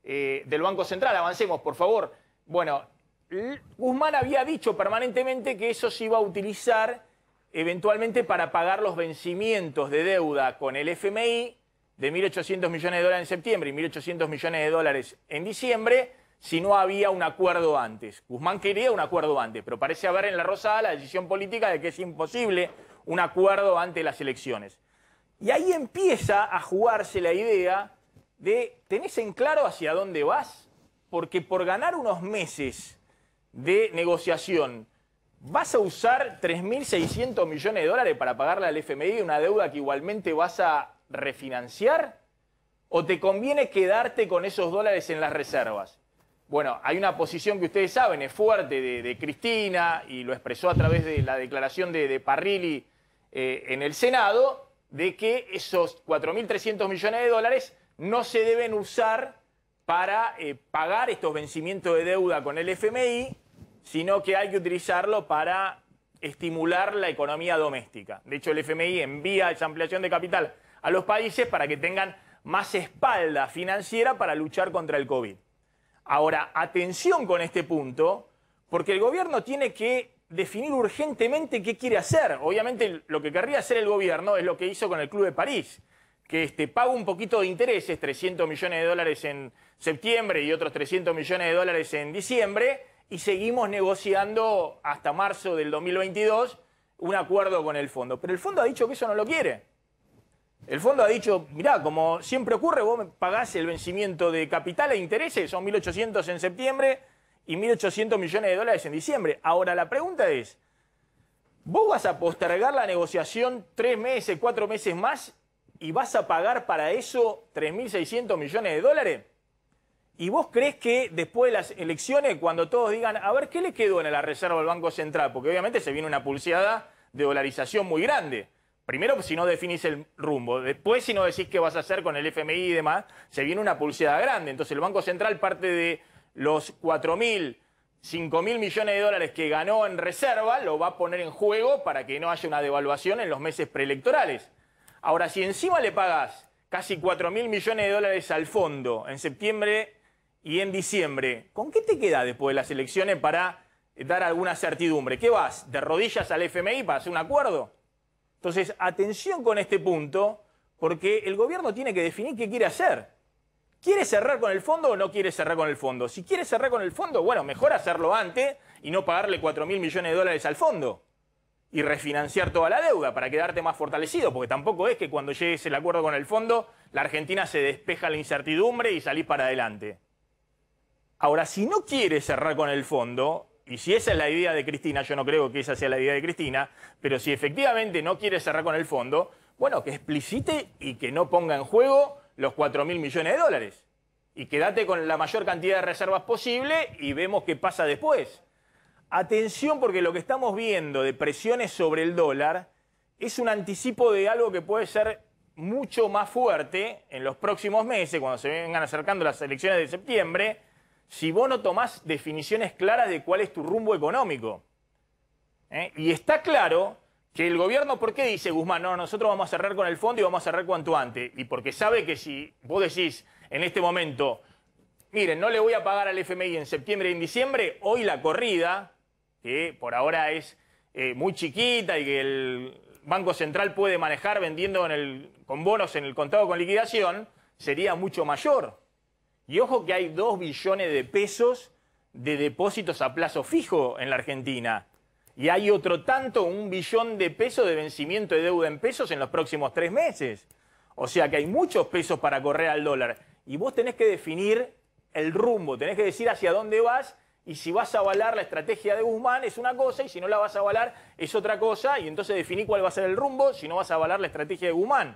eh, del Banco Central. Avancemos, por favor. Bueno, Guzmán había dicho permanentemente que eso se iba a utilizar eventualmente para pagar los vencimientos de deuda con el F M I de mil ochocientos millones de dólares en septiembre y mil ochocientos millones de dólares en diciembre, si no había un acuerdo antes. Guzmán quería un acuerdo antes, pero parece haber en la Rosada la decisión política de que es imposible un acuerdo ante las elecciones. Y ahí empieza a jugarse la idea de, ¿tenés en claro hacia dónde vas? Porque por ganar unos meses de negociación, ¿vas a usar tres mil seiscientos millones de dólares para pagarle al F M I una deuda que igualmente vas a refinanciar? ¿O te conviene quedarte con esos dólares en las reservas? Bueno, hay una posición que ustedes saben, es fuerte, de, de Cristina, y lo expresó a través de la declaración de, de Parrilli eh, en el Senado, de que esos cuatro mil trescientos millones de dólares no se deben usar para eh, pagar estos vencimientos de deuda con el F M I, sino que hay que utilizarlo para estimular la economía doméstica. De hecho, el F M I envía esa ampliación de capital a los países para que tengan más espalda financiera para luchar contra el COVID. Ahora, atención con este punto, porque el gobierno tiene que definir urgentemente qué quiere hacer. Obviamente, lo que querría hacer el gobierno es lo que hizo con el Club de París, que este, paga un poquito de intereses, trescientos millones de dólares en septiembre y otros trescientos millones de dólares en diciembre, y seguimos negociando hasta marzo del dos mil veintidós un acuerdo con el fondo. Pero el fondo ha dicho que eso no lo quiere. El fondo ha dicho, mirá, como siempre ocurre, vos me pagás el vencimiento de capital e intereses, son mil ochocientos en septiembre y mil ochocientos millones de dólares en diciembre. Ahora, la pregunta es, ¿vos vas a postergar la negociación tres meses, cuatro meses más y vas a pagar para eso tres mil seiscientos millones de dólares? ¿Y vos crees que después de las elecciones, cuando todos digan, a ver, ¿qué le quedó en la reserva del Banco Central? Porque obviamente se viene una pulseada de dolarización muy grande. Primero, si no definís el rumbo. Después, si no decís qué vas a hacer con el F M I y demás, se viene una pulseada grande. Entonces, el Banco Central parte de los cuatro mil, cinco mil millones de dólares que ganó en reserva, lo va a poner en juego para que no haya una devaluación en los meses preelectorales. Ahora, si encima le pagás casi cuatro mil millones de dólares al fondo en septiembre y en diciembre, ¿con qué te queda después de las elecciones para dar alguna certidumbre? ¿Qué vas? ¿De rodillas al F M I para hacer un acuerdo? Entonces, atención con este punto, porque el gobierno tiene que definir qué quiere hacer. ¿Quiere cerrar con el fondo o no quiere cerrar con el fondo? Si quiere cerrar con el fondo, bueno, mejor hacerlo antes y no pagarle cuatro mil millones de dólares al fondo y refinanciar toda la deuda para quedarte más fortalecido, porque tampoco es que cuando llegues el acuerdo con el fondo, la Argentina se despeja la incertidumbre y salís para adelante. Ahora, si no quiere cerrar con el fondo, y si esa es la idea de Cristina, yo no creo que esa sea la idea de Cristina, pero si efectivamente no quiere cerrar con el fondo, bueno, que explicite y que no ponga en juego los cuatro mil millones de dólares. Y quédate con la mayor cantidad de reservas posible y vemos qué pasa después. Atención, porque lo que estamos viendo de presiones sobre el dólar es un anticipo de algo que puede ser mucho más fuerte en los próximos meses, cuando se vengan acercando las elecciones de septiembre, si vos no tomás definiciones claras de cuál es tu rumbo económico. ¿Eh? Y está claro que el gobierno, ¿por qué dice Guzmán? No, nosotros vamos a cerrar con el fondo y vamos a cerrar cuanto antes. Y porque sabe que si vos decís en este momento, miren, no le voy a pagar al F M I en septiembre y en diciembre, hoy la corrida, que por ahora es eh, muy chiquita y que el Banco Central puede manejar vendiendo en el, con bonos en el contado con liquidación, sería mucho mayor. Y ojo que hay dos billones de pesos de depósitos a plazo fijo en la Argentina. Y hay otro tanto, un billón de pesos de vencimiento de deuda en pesos en los próximos tres meses. O sea que hay muchos pesos para correr al dólar. Y vos tenés que definir el rumbo, tenés que decir hacia dónde vas. Y si vas a avalar la estrategia de Guzmán es una cosa, y si no la vas a avalar es otra cosa. Y entonces definí cuál va a ser el rumbo si no vas a avalar la estrategia de Guzmán.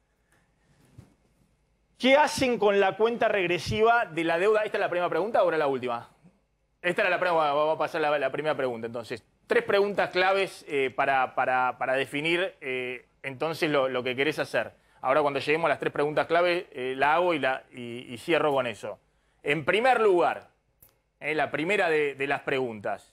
¿Qué hacen con la cuenta regresiva de la deuda? ¿Esta es la primera pregunta o ahora la última? Esta era la primera, va a pasar la, la primera pregunta. Entonces, tres preguntas claves eh, para, para, para definir eh, entonces lo, lo que querés hacer. Ahora cuando lleguemos a las tres preguntas claves, eh, la hago y, la, y, y cierro con eso. En primer lugar, eh, la primera de, de las preguntas.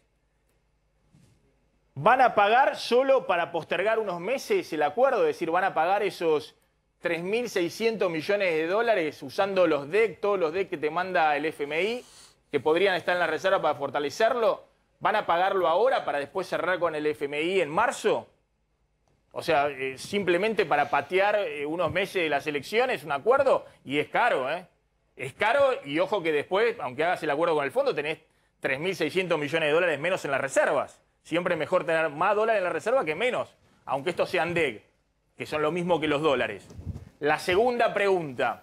¿Van a pagar solo para postergar unos meses el acuerdo? Es decir, ¿van a pagar esos tres mil seiscientos millones de dólares usando los D E C, todos los D E C que te manda el F M I, que podrían estar en la reserva para fortalecerlo, ¿van a pagarlo ahora para después cerrar con el F M I en marzo? O sea, eh, simplemente para patear eh, unos meses de las elecciones, un acuerdo, y es caro, ¿eh? Es caro y ojo que después, aunque hagas el acuerdo con el fondo, tenés tres mil seiscientos millones de dólares menos en las reservas. Siempre es mejor tener más dólares en la reserva que menos, aunque estos sean D E C, que son lo mismo que los dólares. La segunda pregunta.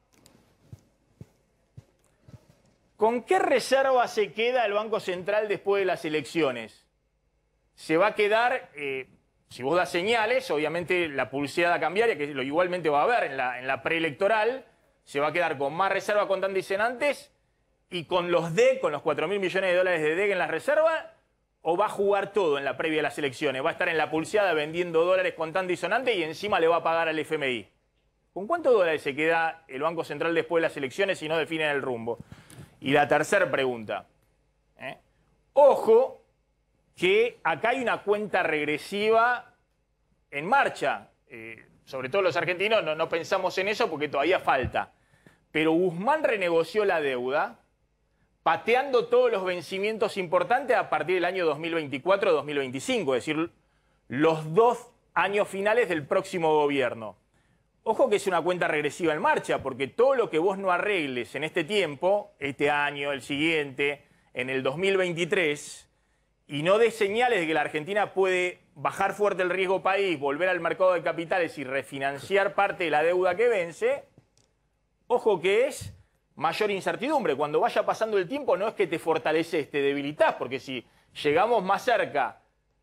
¿Con qué reserva se queda el Banco Central después de las elecciones? Se va a quedar... Eh, Si vos das señales, obviamente la pulseada cambiaria, que lo igualmente va a haber en la, en la preelectoral, se va a quedar con más reserva contantes y sonantes y con los D E C, con los cuatro mil millones de dólares de D E C en la reserva, o va a jugar todo en la previa de las elecciones. Va a estar en la pulseada vendiendo dólares contantes y sonantes y encima le va a pagar al F M I. ¿Con cuántos dólares se queda el Banco Central después de las elecciones si no definen el rumbo? Y la tercera pregunta. ¿eh? Ojo, que acá hay una cuenta regresiva en marcha. Eh, sobre todo los argentinos no, no pensamos en eso porque todavía falta. Pero Guzmán renegoció la deuda pateando todos los vencimientos importantes a partir del año dos mil veinticuatro dos mil veinticinco, es decir, los dos años finales del próximo gobierno. Ojo que es una cuenta regresiva en marcha, porque todo lo que vos no arregles en este tiempo, este año, el siguiente, en el dos mil veintitrés... y no des señales de que la Argentina puede bajar fuerte el riesgo país, volver al mercado de capitales y refinanciar parte de la deuda que vence, ojo que es mayor incertidumbre. Cuando vaya pasando el tiempo no es que te fortaleces, te debilitas, porque si llegamos más cerca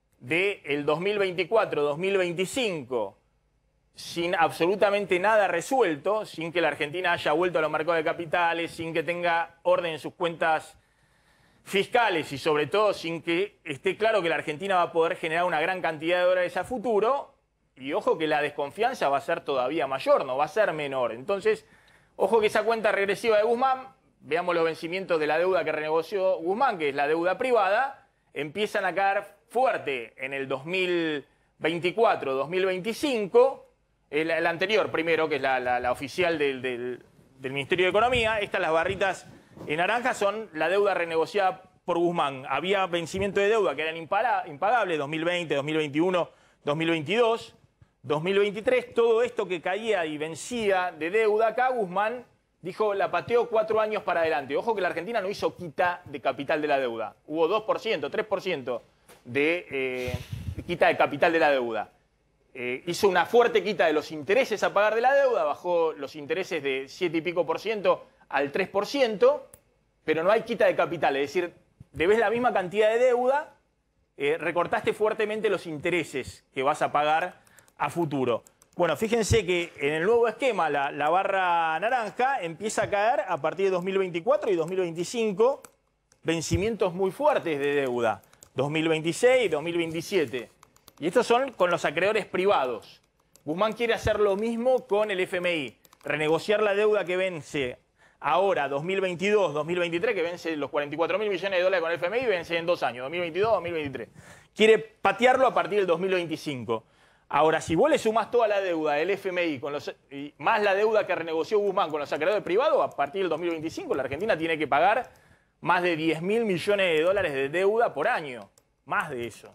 del dos mil veinticuatro dos mil veinticinco sin absolutamente nada resuelto, sin que la Argentina haya vuelto a los mercados de capitales, sin que tenga orden en sus cuentas fiscales y sobre todo sin que esté claro que la Argentina va a poder generar una gran cantidad de dólares a futuro, y ojo que la desconfianza va a ser todavía mayor, no va a ser menor. Entonces, ojo que esa cuenta regresiva de Guzmán, veamos los vencimientos de la deuda que renegoció Guzmán, que es la deuda privada, empiezan a caer fuerte en el dos mil veinticuatro dos mil veinticinco, el, el anterior primero, que es la, la, la oficial del, del, del Ministerio de Economía. Estas, las barritas en naranja, son la deuda renegociada por Guzmán. Había vencimiento de deuda que eran impagables, dos mil veinte, dos mil veintiuno, dos mil veintidós, dos mil veintitrés, todo esto que caía y vencía de deuda, acá Guzmán dijo, la pateó cuatro años para adelante. Ojo que la Argentina no hizo quita de capital de la deuda. Hubo dos por ciento, tres por ciento de, eh, de quita de capital de la deuda. Eh, hizo una fuerte quita de los intereses a pagar de la deuda, bajó los intereses de siete y pico por ciento al tres por ciento, pero no hay quita de capital, es decir, debes la misma cantidad de deuda, eh, recortaste fuertemente los intereses que vas a pagar a futuro. Bueno, fíjense que en el nuevo esquema la, la barra naranja empieza a caer a partir de dos mil veinticuatro y dos mil veinticinco, vencimientos muy fuertes de deuda, dos mil veintiséis y dos mil veintisiete. Y estos son con los acreedores privados. Guzmán quiere hacer lo mismo con el F M I, renegociar la deuda que vence ahora, dos mil veintidós dos mil veintitrés, que vence los cuarenta y cuatro mil millones de dólares con el F M I, vence en dos años, dos mil veintidós dos mil veintitrés. Quiere patearlo a partir del dos mil veinticinco. Ahora, si vos le sumás toda la deuda del F M I con los, y más la deuda que renegoció Guzmán con los acreedores privados, a partir del dos mil veinticinco la Argentina tiene que pagar más de diez mil millones de dólares de deuda por año. Más de eso.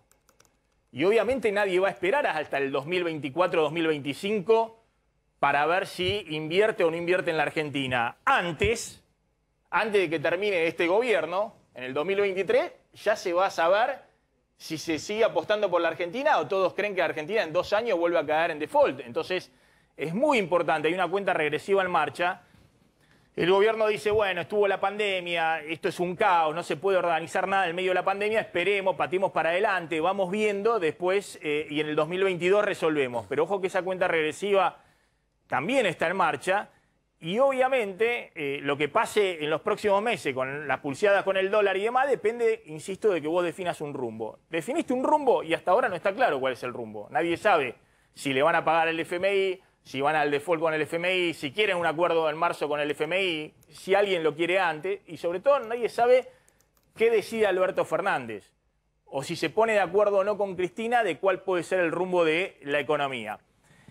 Y obviamente nadie va a esperar hasta el dos mil veinticuatro dos mil veinticinco para ver si invierte o no invierte en la Argentina. Antes, antes de que termine este gobierno, en el dos mil veintitrés, ya se va a saber si se sigue apostando por la Argentina o todos creen que la Argentina en dos años vuelve a caer en default. Entonces, es muy importante, hay una cuenta regresiva en marcha. El gobierno dice, bueno, estuvo la pandemia, esto es un caos, no se puede organizar nada en medio de la pandemia, esperemos, pateemos para adelante, vamos viendo después eh, y en el dos mil veintidós resolvemos. Pero ojo que esa cuenta regresiva también está en marcha y obviamente eh, lo que pase en los próximos meses con las pulseadas con el dólar y demás depende, insisto, de que vos definas un rumbo. Definiste un rumbo y hasta ahora no está claro cuál es el rumbo. Nadie sabe si le van a pagar el F M I, si van al default con el F M I, si quieren un acuerdo en marzo con el F M I, si alguien lo quiere antes, y sobre todo nadie sabe qué decide Alberto Fernández, o si se pone de acuerdo o no con Cristina de cuál puede ser el rumbo de la economía.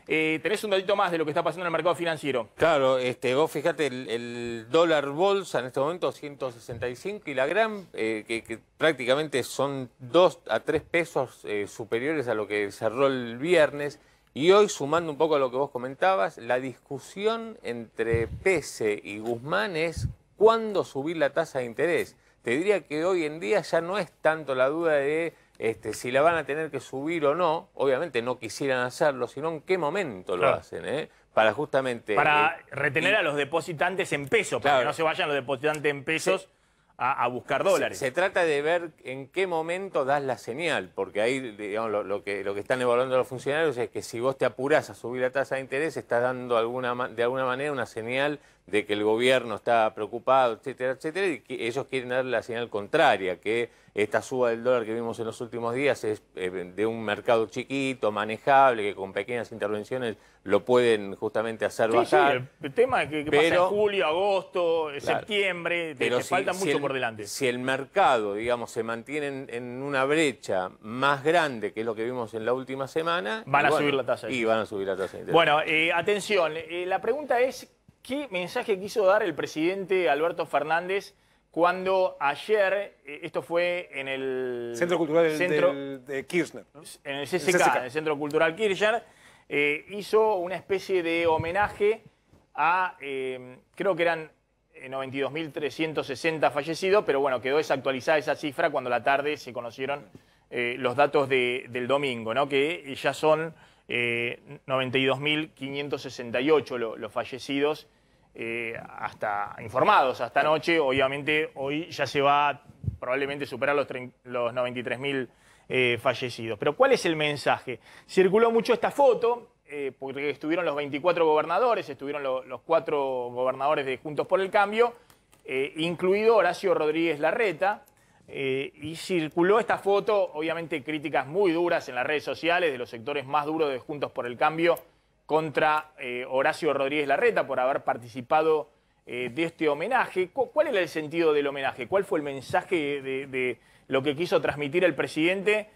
Eh, tenés un datito más de lo que está pasando en el mercado financiero. Claro, este, vos fíjate, el, el dólar bolsa en este momento ciento sesenta y cinco y la gran, eh, que, que prácticamente son dos a tres pesos eh, superiores a lo que cerró el viernes. Y hoy, sumando un poco a lo que vos comentabas, la discusión entre Pese y Guzmán es cuándo subir la tasa de interés. Te diría que hoy en día ya no es tanto la duda de este, si la van a tener que subir o no. Obviamente no quisieran hacerlo, sino en qué momento lo claro. hacen, ¿eh? Para justamente... Para eh, retener y, a los depositantes en pesos, para claro. que no se vayan los depositantes en pesos Sí. a, a buscar dólares. Se, se trata de ver en qué momento das la señal, porque ahí digamos, lo, lo, que, lo que están evaluando los funcionarios es que si vos te apurás a subir la tasa de interés, estás dando alguna, de alguna manera una señal de que el gobierno está preocupado, etcétera, etcétera, y que ellos quieren dar la señal contraria, que esta suba del dólar que vimos en los últimos días es eh, de un mercado chiquito, manejable, que con pequeñas intervenciones lo pueden justamente hacer sí, bajar. Sí, el tema es que, que pero, pasa en julio, agosto, claro, septiembre, te, pero te si, falta si mucho el, por delante. Si el mercado, digamos, se mantiene en, en una brecha más grande que es lo que vimos en la última semana... Van a bueno, subir la tasa. Y van a subir la tasa de interés. Bueno, eh, atención, eh, la pregunta es, ¿qué mensaje quiso dar el presidente Alberto Fernández cuando ayer, eh, esto fue en el... Centro Cultural del, centro, del, de Kirchner. En el C C K, en el Centro Cultural Kirchner, eh, hizo una especie de homenaje a, eh, creo que eran noventa y dos mil trescientos sesenta fallecidos, pero bueno, quedó desactualizada esa cifra cuando a la tarde se conocieron eh, los datos de, del domingo, ¿no? Que ya son eh, noventa y dos mil quinientos sesenta y ocho lo, los fallecidos eh, hasta informados hasta anoche. Obviamente hoy ya se va a probablemente superar los, los noventa y tres mil eh, fallecidos. Pero ¿cuál es el mensaje? Circuló mucho esta foto, eh, porque estuvieron los veinticuatro gobernadores, estuvieron lo, los cuatro gobernadores de Juntos por el Cambio, eh, incluido Horacio Rodríguez Larreta, eh, y circuló esta foto, obviamente críticas muy duras en las redes sociales de los sectores más duros de Juntos por el Cambio contra eh, Horacio Rodríguez Larreta por haber participado eh, de este homenaje. ¿Cuál era el sentido del homenaje? ¿Cuál fue el mensaje de, de lo que quiso transmitir el presidente?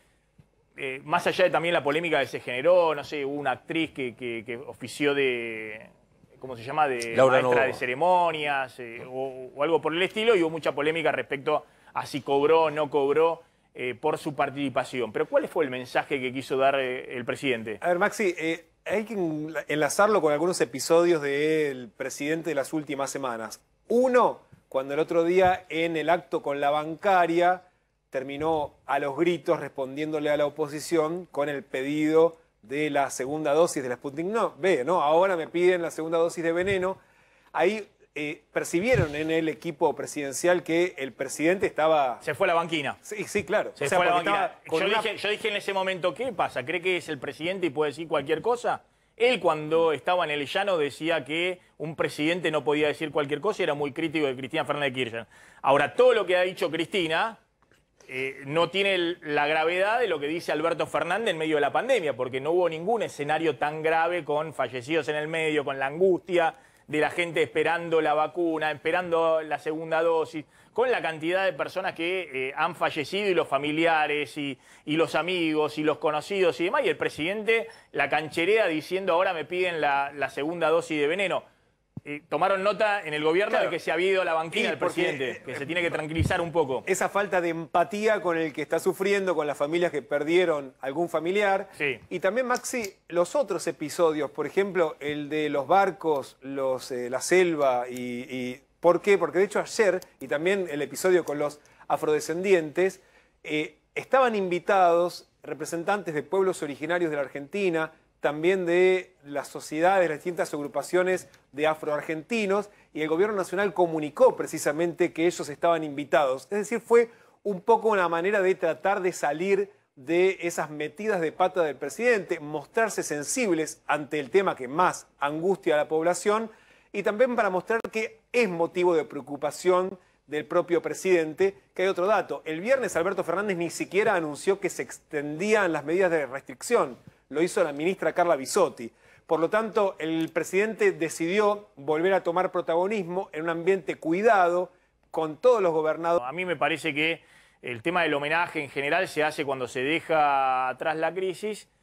Eh, más allá de también la polémica que se generó, no sé, hubo una actriz que, que, que ofició de, ¿cómo se llama?, de Laura maestra Novoa. de ceremonias eh, o, o algo por el estilo, y hubo mucha polémica respecto a si cobró o no cobró eh, por su participación. Pero ¿cuál fue el mensaje que quiso dar eh, el presidente? A ver, Maxi, eh, hay que enlazarlo con algunos episodios del presidente de las últimas semanas. Uno, cuando el otro día en el acto con la bancaria terminó a los gritos respondiéndole a la oposición con el pedido de la segunda dosis de la Sputnik V, ¿no? Ahora me piden la segunda dosis de veneno. Ahí eh, percibieron en el equipo presidencial que el presidente estaba... Se fue a la banquina. Sí, sí, claro. Se O sea, fue a la porque banquina. estaba con Yo, una- dije, yo dije en ese momento, ¿qué pasa? ¿Cree que es el presidente y puede decir cualquier cosa? Él, cuando estaba en el llano, decía que un presidente no podía decir cualquier cosa y era muy crítico de Cristina Fernández de Kirchner. Ahora, todo lo que ha dicho Cristina eh, no tiene el- la gravedad de lo que dice Alberto Fernández en medio de la pandemia, porque no hubo ningún escenario tan grave con fallecidos en el medio, con la angustia de la gente esperando la vacuna, esperando la segunda dosis, con la cantidad de personas que eh, han fallecido y los familiares y, y los amigos y los conocidos y demás, y el presidente la cancherea diciendo ahora me piden la, la segunda dosis de veneno. Eh, tomaron nota en el gobierno Claro. de que se había ido a la banquina Sí, el porque, presidente, que eh, se tiene que tranquilizar un poco. Esa falta de empatía con el que está sufriendo, con las familias que perdieron algún familiar. Sí. Y también, Maxi, los otros episodios, por ejemplo, el de los barcos, los, eh, la selva y, y... ¿Por qué? Porque de hecho ayer, y también el episodio con los afrodescendientes, eh, estaban invitados representantes de pueblos originarios de la Argentina, también de las sociedades, las distintas agrupaciones de afroargentinos, y el gobierno nacional comunicó precisamente que ellos estaban invitados. Es decir, fue un poco una manera de tratar de salir de esas metidas de pata del presidente, mostrarse sensibles ante el tema que más angustia a la población, y también para mostrar que es motivo de preocupación del propio presidente, que hay otro dato. El viernes Alberto Fernández ni siquiera anunció que se extendían las medidas de restricción. Lo hizo la ministra Carla Bisotti. Por lo tanto, el presidente decidió volver a tomar protagonismo en un ambiente cuidado con todos los gobernadores. A mí me parece que el tema del homenaje en general se hace cuando se deja atrás la crisis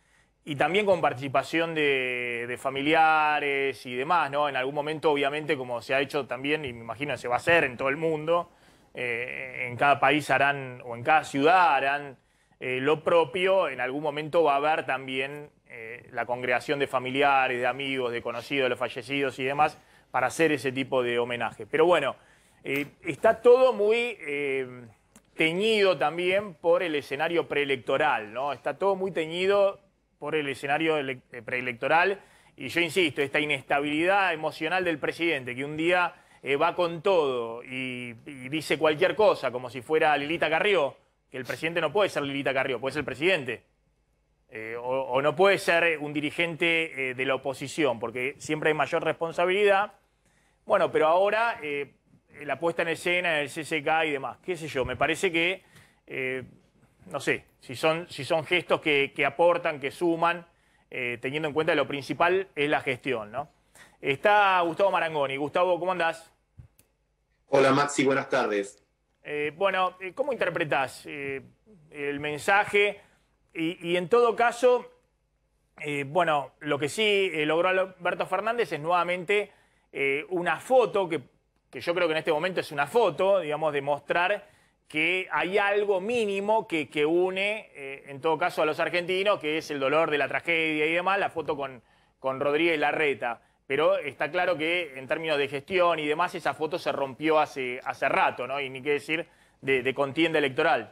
y también con participación de, de familiares y demás, ¿no? En algún momento, obviamente, como se ha hecho también, y me imagino que se va a hacer en todo el mundo, eh, en cada país harán, o en cada ciudad harán eh, lo propio. En algún momento va a haber también eh, la congregación de familiares, de amigos, de conocidos, de los fallecidos y demás, para hacer ese tipo de homenaje. Pero bueno, eh, está todo muy eh, teñido también por el escenario preelectoral, ¿no? Está todo muy teñido por el escenario preelectoral, y yo insisto, esta inestabilidad emocional del presidente, que un día eh, va con todo y, y dice cualquier cosa, como si fuera Lilita Carrió, que el presidente no puede ser Lilita Carrió, puede ser el presidente, eh, o, o no puede ser un dirigente eh, de la oposición, porque siempre hay mayor responsabilidad. Bueno, pero ahora eh, la puesta en escena en el C C K y demás, qué sé yo, me parece que... Eh, no sé, si son, si son gestos que, que aportan, que suman, eh, teniendo en cuenta que lo principal es la gestión, ¿no? Está Gustavo Marangoni. Gustavo, ¿cómo andás? Hola Maxi, buenas tardes. Eh, bueno, ¿cómo interpretás eh, el mensaje? Y, y en todo caso, eh, bueno, lo que sí eh, logró Alberto Fernández es nuevamente eh, una foto, que, que yo creo que en este momento es una foto, digamos, de mostrar que hay algo mínimo que, que une, eh, en todo caso, a los argentinos, que es el dolor de la tragedia y demás, la foto con, con Rodríguez Larreta. Pero está claro que en términos de gestión y demás, esa foto se rompió hace, hace rato, ¿no? Y ni qué decir de, de contienda electoral.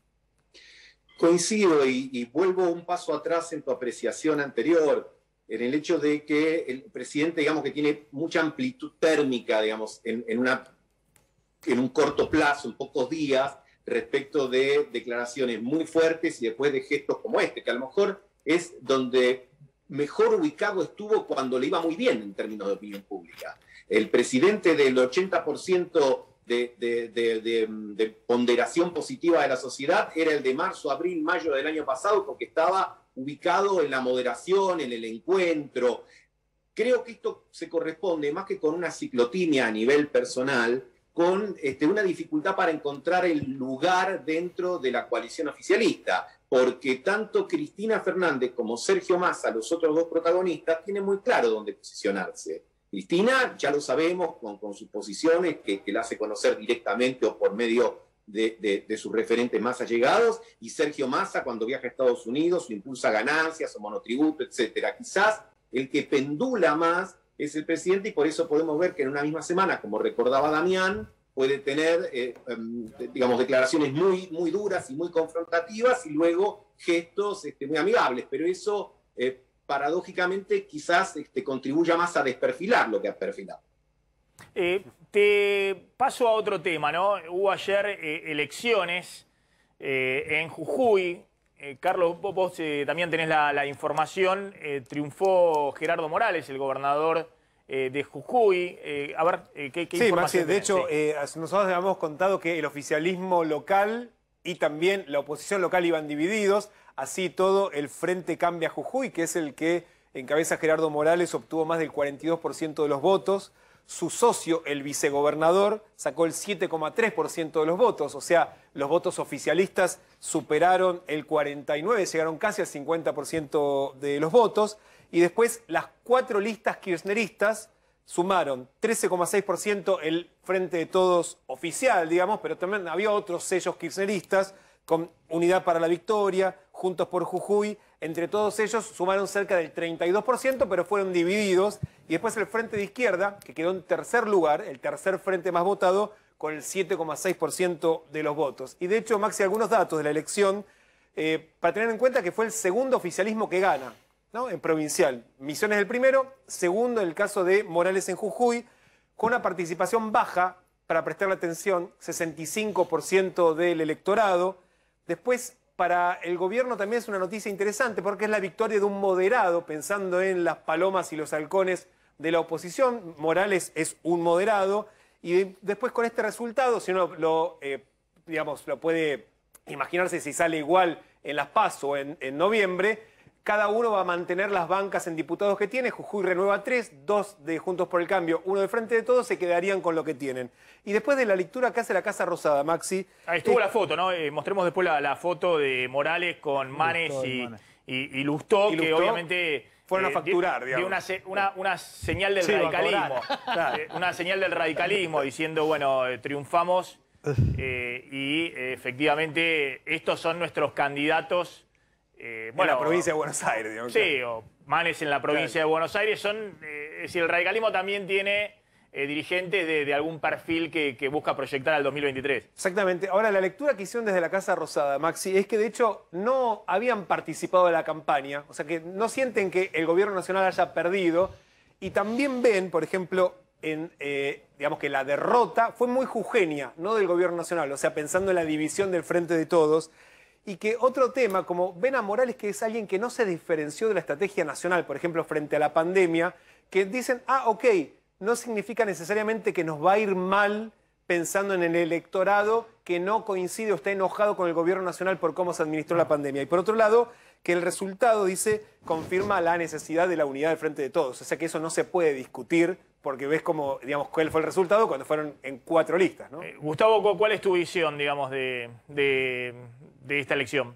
Coincido y, y vuelvo un paso atrás en tu apreciación anterior, en el hecho de que el presidente, digamos, que tiene mucha amplitud térmica, digamos, en, en una... en un corto plazo, en pocos días, respecto de declaraciones muy fuertes y después de gestos como este, que a lo mejor es donde mejor ubicado estuvo cuando le iba muy bien en términos de opinión pública. El presidente del ochenta por ciento de, de, de, de, de ponderación positiva de la sociedad era el de marzo, abril, mayo del año pasado, porque estaba ubicado en la moderación, en el encuentro. Creo que esto se corresponde, más que con una ciclotimia a nivel personal, con este, una dificultad para encontrar el lugar dentro de la coalición oficialista, porque tanto Cristina Fernández como Sergio Massa, los otros dos protagonistas, tienen muy claro dónde posicionarse. Cristina, ya lo sabemos, con, con sus posiciones, que, que la hace conocer directamente o por medio de, de, de sus referentes más allegados, y Sergio Massa, cuando viaja a Estados Unidos, o impulsa ganancias, o monotributo, etcétera. Quizás el que pendula más es el presidente, y por eso podemos ver que en una misma semana, como recordaba Damián, puede tener, eh, eh, digamos, declaraciones muy, muy duras y muy confrontativas, y luego gestos este, muy amigables, pero eso, eh, paradójicamente, quizás este, contribuya más a desperfilar lo que ha perfilado. Eh, te paso a otro tema, ¿no? Hubo ayer eh, elecciones eh, en Jujuy. Eh, Carlos, vos eh, también tenés la, la información, eh, triunfó Gerardo Morales, el gobernador eh, de Jujuy. Eh, a ver, eh, ¿qué, qué sí, información Maxi, de tenés? hecho, Sí. eh, nosotros habíamos contado que el oficialismo local y también la oposición local iban divididos. Así todo, el Frente Cambia Jujuy, que es el que encabeza Gerardo Morales, obtuvo más del cuarenta y dos por ciento de los votos. Su socio, el vicegobernador, sacó el siete coma tres por ciento de los votos. O sea, los votos oficialistas superaron el cuarenta y nueve por ciento, llegaron casi al cincuenta por ciento de los votos. Y después las cuatro listas kirchneristas sumaron trece coma seis por ciento el Frente de Todos oficial, digamos, pero también había otros sellos kirchneristas con Unidad para la Victoria, Juntos por Jujuy. Entre todos ellos sumaron cerca del treinta y dos por ciento, pero fueron divididos. Y después el Frente de Izquierda, que quedó en tercer lugar, el tercer frente más votado, con el siete coma seis por ciento de los votos. Y de hecho, Maxi, algunos datos de la elección, eh, para tener en cuenta que fue el segundo oficialismo que gana, ¿no? En provincial. Misiones el primero, segundo en el caso de Morales en Jujuy, con una participación baja, para prestarle atención, sesenta y cinco por ciento del electorado. Después, para el gobierno también es una noticia interesante, porque es la victoria de un moderado, pensando en las palomas y los halcones de la oposición. Morales es un moderado, y después con este resultado, si uno lo, eh, digamos, lo puede imaginarse si sale igual en las PASO en, en noviembre, cada uno va a mantener las bancas en diputados que tiene. Jujuy renueva tres, dos de Juntos por el Cambio, uno de Frente de Todos, se quedarían con lo que tienen. Y después de la lectura que hace la Casa Rosada, Maxi... Ahí estuvo eh, la foto, ¿no? Eh, mostremos después la, la foto de Morales con Manes y, y, y Lustó, Y que Lustó obviamente... fueron a eh, facturar, dio, digamos. dio una, se- una, una señal del Sí, va a radicalismo. cobrar. Eh, Una señal del radicalismo diciendo, bueno, eh, triunfamos eh, y eh, efectivamente estos son nuestros candidatos. Eh, bueno, en la provincia de Buenos Aires, digamos. Sí, o Manes en la provincia de Buenos Aires. Son, eh, es decir, el radicalismo también tiene eh, dirigentes de, de algún perfil que, que busca proyectar al dos mil veintitrés. Exactamente. Ahora, la lectura que hicieron desde la Casa Rosada, Maxi, es que de hecho no habían participado de la campaña, o sea que no sienten que el gobierno nacional haya perdido, y también ven, por ejemplo, en, eh, digamos que la derrota fue muy jujeña, no del gobierno nacional, o sea, pensando en la división del Frente de Todos, y que otro tema, como ven a Morales, que es alguien que no se diferenció de la estrategia nacional, por ejemplo, frente a la pandemia, que dicen, ah, ok, no significa necesariamente que nos va a ir mal pensando en el electorado que no coincide o está enojado con el gobierno nacional por cómo se administró la pandemia. Y por otro lado, que el resultado, dice, confirma la necesidad de la unidad del Frente de Todos. O sea que eso no se puede discutir porque ves cómo, digamos, cuál fue el resultado cuando fueron en cuatro listas, ¿no? Eh, Gustavo, ¿cuál es tu visión, digamos, de, de, de esta elección?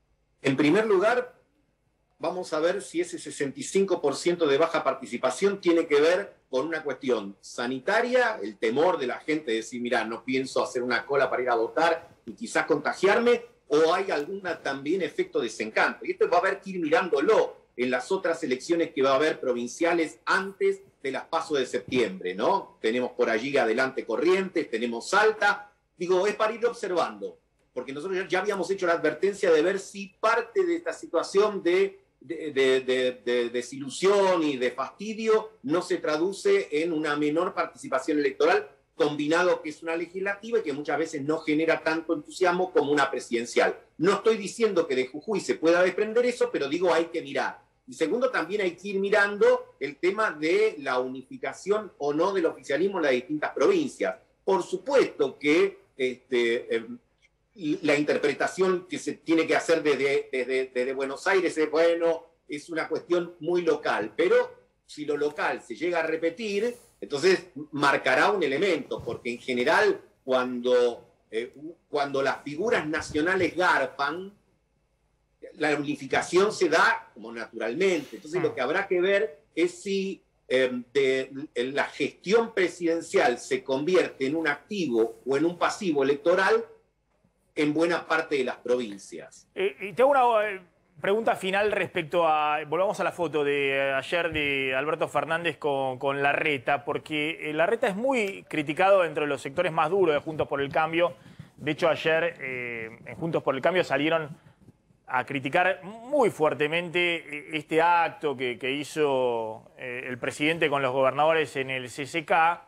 En primer lugar, vamos a ver si ese sesenta y cinco por ciento de baja participación tiene que ver con una cuestión sanitaria, el temor de la gente de decir, mira, no pienso hacer una cola para ir a votar y quizás contagiarme, o hay alguna también efecto desencanto. Y esto va a haber que ir mirándolo en las otras elecciones que va a haber provinciales antes de las PASO de septiembre, ¿no? Tenemos por allí adelante Corrientes, tenemos Salta. Digo, es para ir observando, porque nosotros ya, ya habíamos hecho la advertencia de ver si parte de esta situación de De, de, de, de desilusión y de fastidio no se traduce en una menor participación electoral, combinado que es una legislativa y que muchas veces no genera tanto entusiasmo como una presidencial. No estoy diciendo que de Jujuy se pueda desprender eso, pero digo hay que mirar. Y segundo, también hay que ir mirando el tema de la unificación o no del oficialismo en las distintas provincias. Por supuesto que este, eh, la interpretación que se tiene que hacer desde, desde, desde Buenos Aires es, bueno, es una cuestión muy local, pero si lo local se llega a repetir, entonces marcará un elemento, porque en general cuando, eh, cuando las figuras nacionales garpan, la unificación se da como naturalmente. Entonces lo que habrá que ver es si eh, de, la gestión presidencial se convierte en un activo o en un pasivo electoral en buena parte de las provincias. Eh, y tengo una eh, pregunta final respecto a... Volvamos a la foto de eh, ayer de Alberto Fernández con, con Larreta, porque eh, Larreta es muy criticado dentro de los sectores más duros de Juntos por el Cambio. De hecho, ayer eh, en Juntos por el Cambio salieron a criticar muy fuertemente este acto que, que hizo eh, el presidente con los gobernadores en el C C K.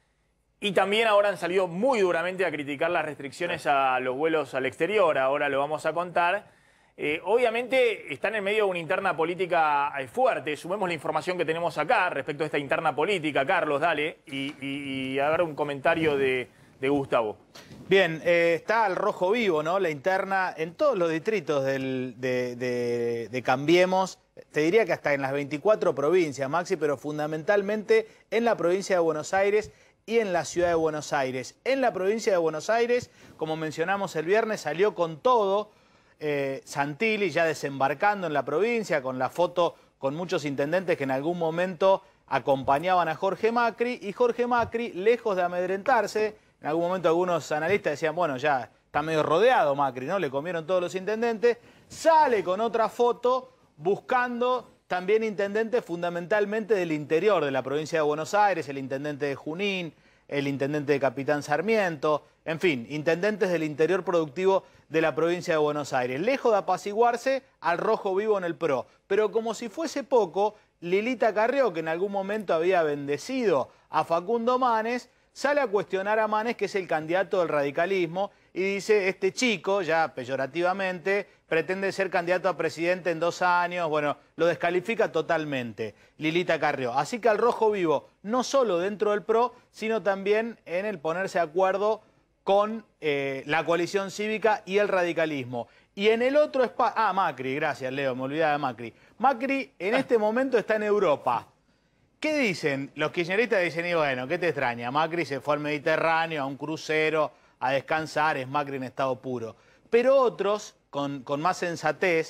Y también ahora han salido muy duramente a criticar las restricciones a los vuelos al exterior, ahora lo vamos a contar. Eh, obviamente están en medio de una interna política fuerte, sumemos la información que tenemos acá respecto a esta interna política. Carlos, dale, y, y, y a ver un comentario de, de Gustavo. Bien, eh, está al rojo vivo, ¿no? La interna en todos los distritos del, de, de, de Cambiemos, te diría que hasta en las veinticuatro provincias, Maxi, pero fundamentalmente en la provincia de Buenos Aires y en la ciudad de Buenos Aires. En la provincia de Buenos Aires, como mencionamos el viernes, salió con todo eh, Santilli ya desembarcando en la provincia, con la foto con muchos intendentes que en algún momento acompañaban a Jorge Macri, y Jorge Macri, lejos de amedrentarse, en algún momento algunos analistas decían, bueno, ya está medio rodeado Macri, ¿no? Le comieron todos los intendentes, sale con otra foto buscando también intendentes fundamentalmente del interior de la provincia de Buenos Aires, el intendente de Junín, el intendente de Capitán Sarmiento, en fin, intendentes del interior productivo de la provincia de Buenos Aires. Lejos de apaciguarse, al rojo vivo en el PRO. Pero como si fuese poco, Lilita Carrió, que en algún momento había bendecido a Facundo Manes, sale a cuestionar a Manes, que es el candidato del radicalismo, y dice, este chico, ya peyorativamente, pretende ser candidato a presidente en dos años, bueno, lo descalifica totalmente Lilita Carrió. Así que al rojo vivo, no solo dentro del PRO, sino también en el ponerse de acuerdo con eh, la coalición cívica y el radicalismo. Y en el otro espacio... Ah, Macri, gracias Leo, me olvidaba de Macri. Macri en este momento está en Europa. ¿Qué dicen? Los kirchneristas dicen, y bueno, ¿qué te extraña? Macri se fue al Mediterráneo, a un crucero, a descansar, es Macri en estado puro. Pero otros, con, con más sensatez,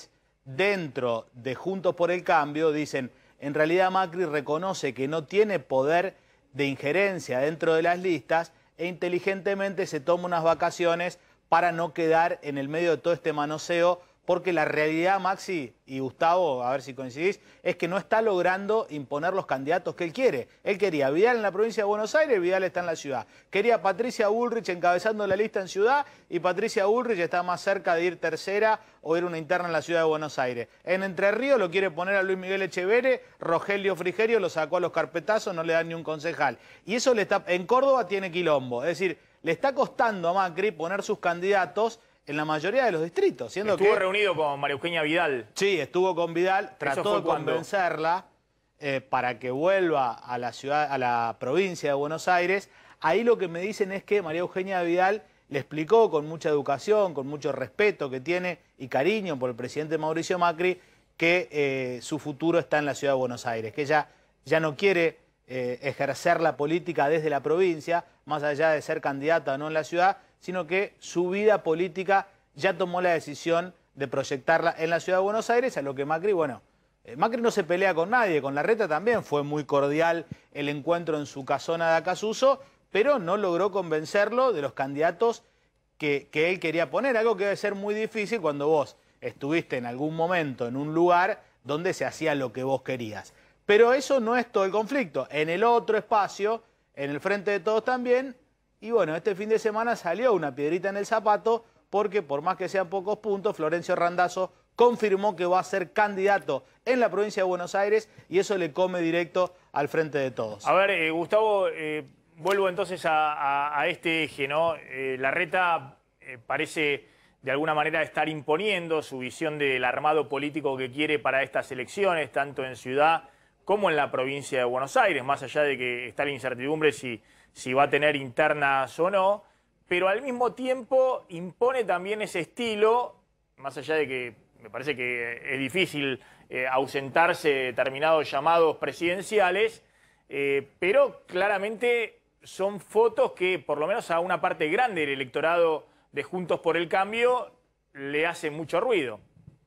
dentro de Juntos por el Cambio dicen, en realidad Macri reconoce que no tiene poder de injerencia dentro de las listas e inteligentemente se toma unas vacaciones para no quedar en el medio de todo este manoseo, porque la realidad, Maxi y Gustavo, a ver si coincidís, es que no está logrando imponer los candidatos que él quiere. Él quería Vidal en la provincia de Buenos Aires, Vidal está en la ciudad. Quería Patricia Bullrich encabezando la lista en ciudad y Patricia Bullrich está más cerca de ir tercera o ir una interna en la ciudad de Buenos Aires. En Entre Ríos lo quiere poner a Luis Miguel Echeverre, Rogelio Frigerio lo sacó a los carpetazos, no le dan ni un concejal. Y eso le está... En Córdoba tiene quilombo, es decir, le está costando a Macri poner sus candidatos en la mayoría de los distritos. Siendo estuvo que, reunido con María Eugenia Vidal. Sí, estuvo con Vidal, trató de convencerla eh, para que vuelva a la ciudad, a la provincia de Buenos Aires. Ahí lo que me dicen es que María Eugenia Vidal le explicó con mucha educación, con mucho respeto que tiene y cariño por el presidente Mauricio Macri, que eh, su futuro está en la ciudad de Buenos Aires, que ella ya no quiere eh, ejercer la política desde la provincia, más allá de ser candidata o no en la ciudad, sino que su vida política ya tomó la decisión de proyectarla en la ciudad de Buenos Aires, a lo que Macri, bueno, eh, Macri no se pelea con nadie, con Larreta también fue muy cordial el encuentro en su casona de Acasuso, pero no logró convencerlo de los candidatos que, que él quería poner, algo que debe ser muy difícil cuando vos estuviste en algún momento en un lugar donde se hacía lo que vos querías. Pero eso no es todo el conflicto. En el otro espacio, en el Frente de Todos también, y bueno, este fin de semana salió una piedrita en el zapato porque por más que sean pocos puntos, Florencio Randazzo confirmó que va a ser candidato en la provincia de Buenos Aires y eso le come directo al Frente de Todos. A ver, eh, Gustavo, eh, vuelvo entonces a, a, a este eje, ¿no? Eh, Larreta eh, parece de alguna manera estar imponiendo su visión del armado político que quiere para estas elecciones, tanto en ciudad como en la provincia de Buenos Aires, más allá de que está la incertidumbre si... si va a tener internas o no, pero al mismo tiempo impone también ese estilo, más allá de que me parece que es difícil eh, ausentarse de determinados llamados presidenciales, eh, pero claramente son fotos que por lo menos a una parte grande del electorado de Juntos por el Cambio le hacen mucho ruido.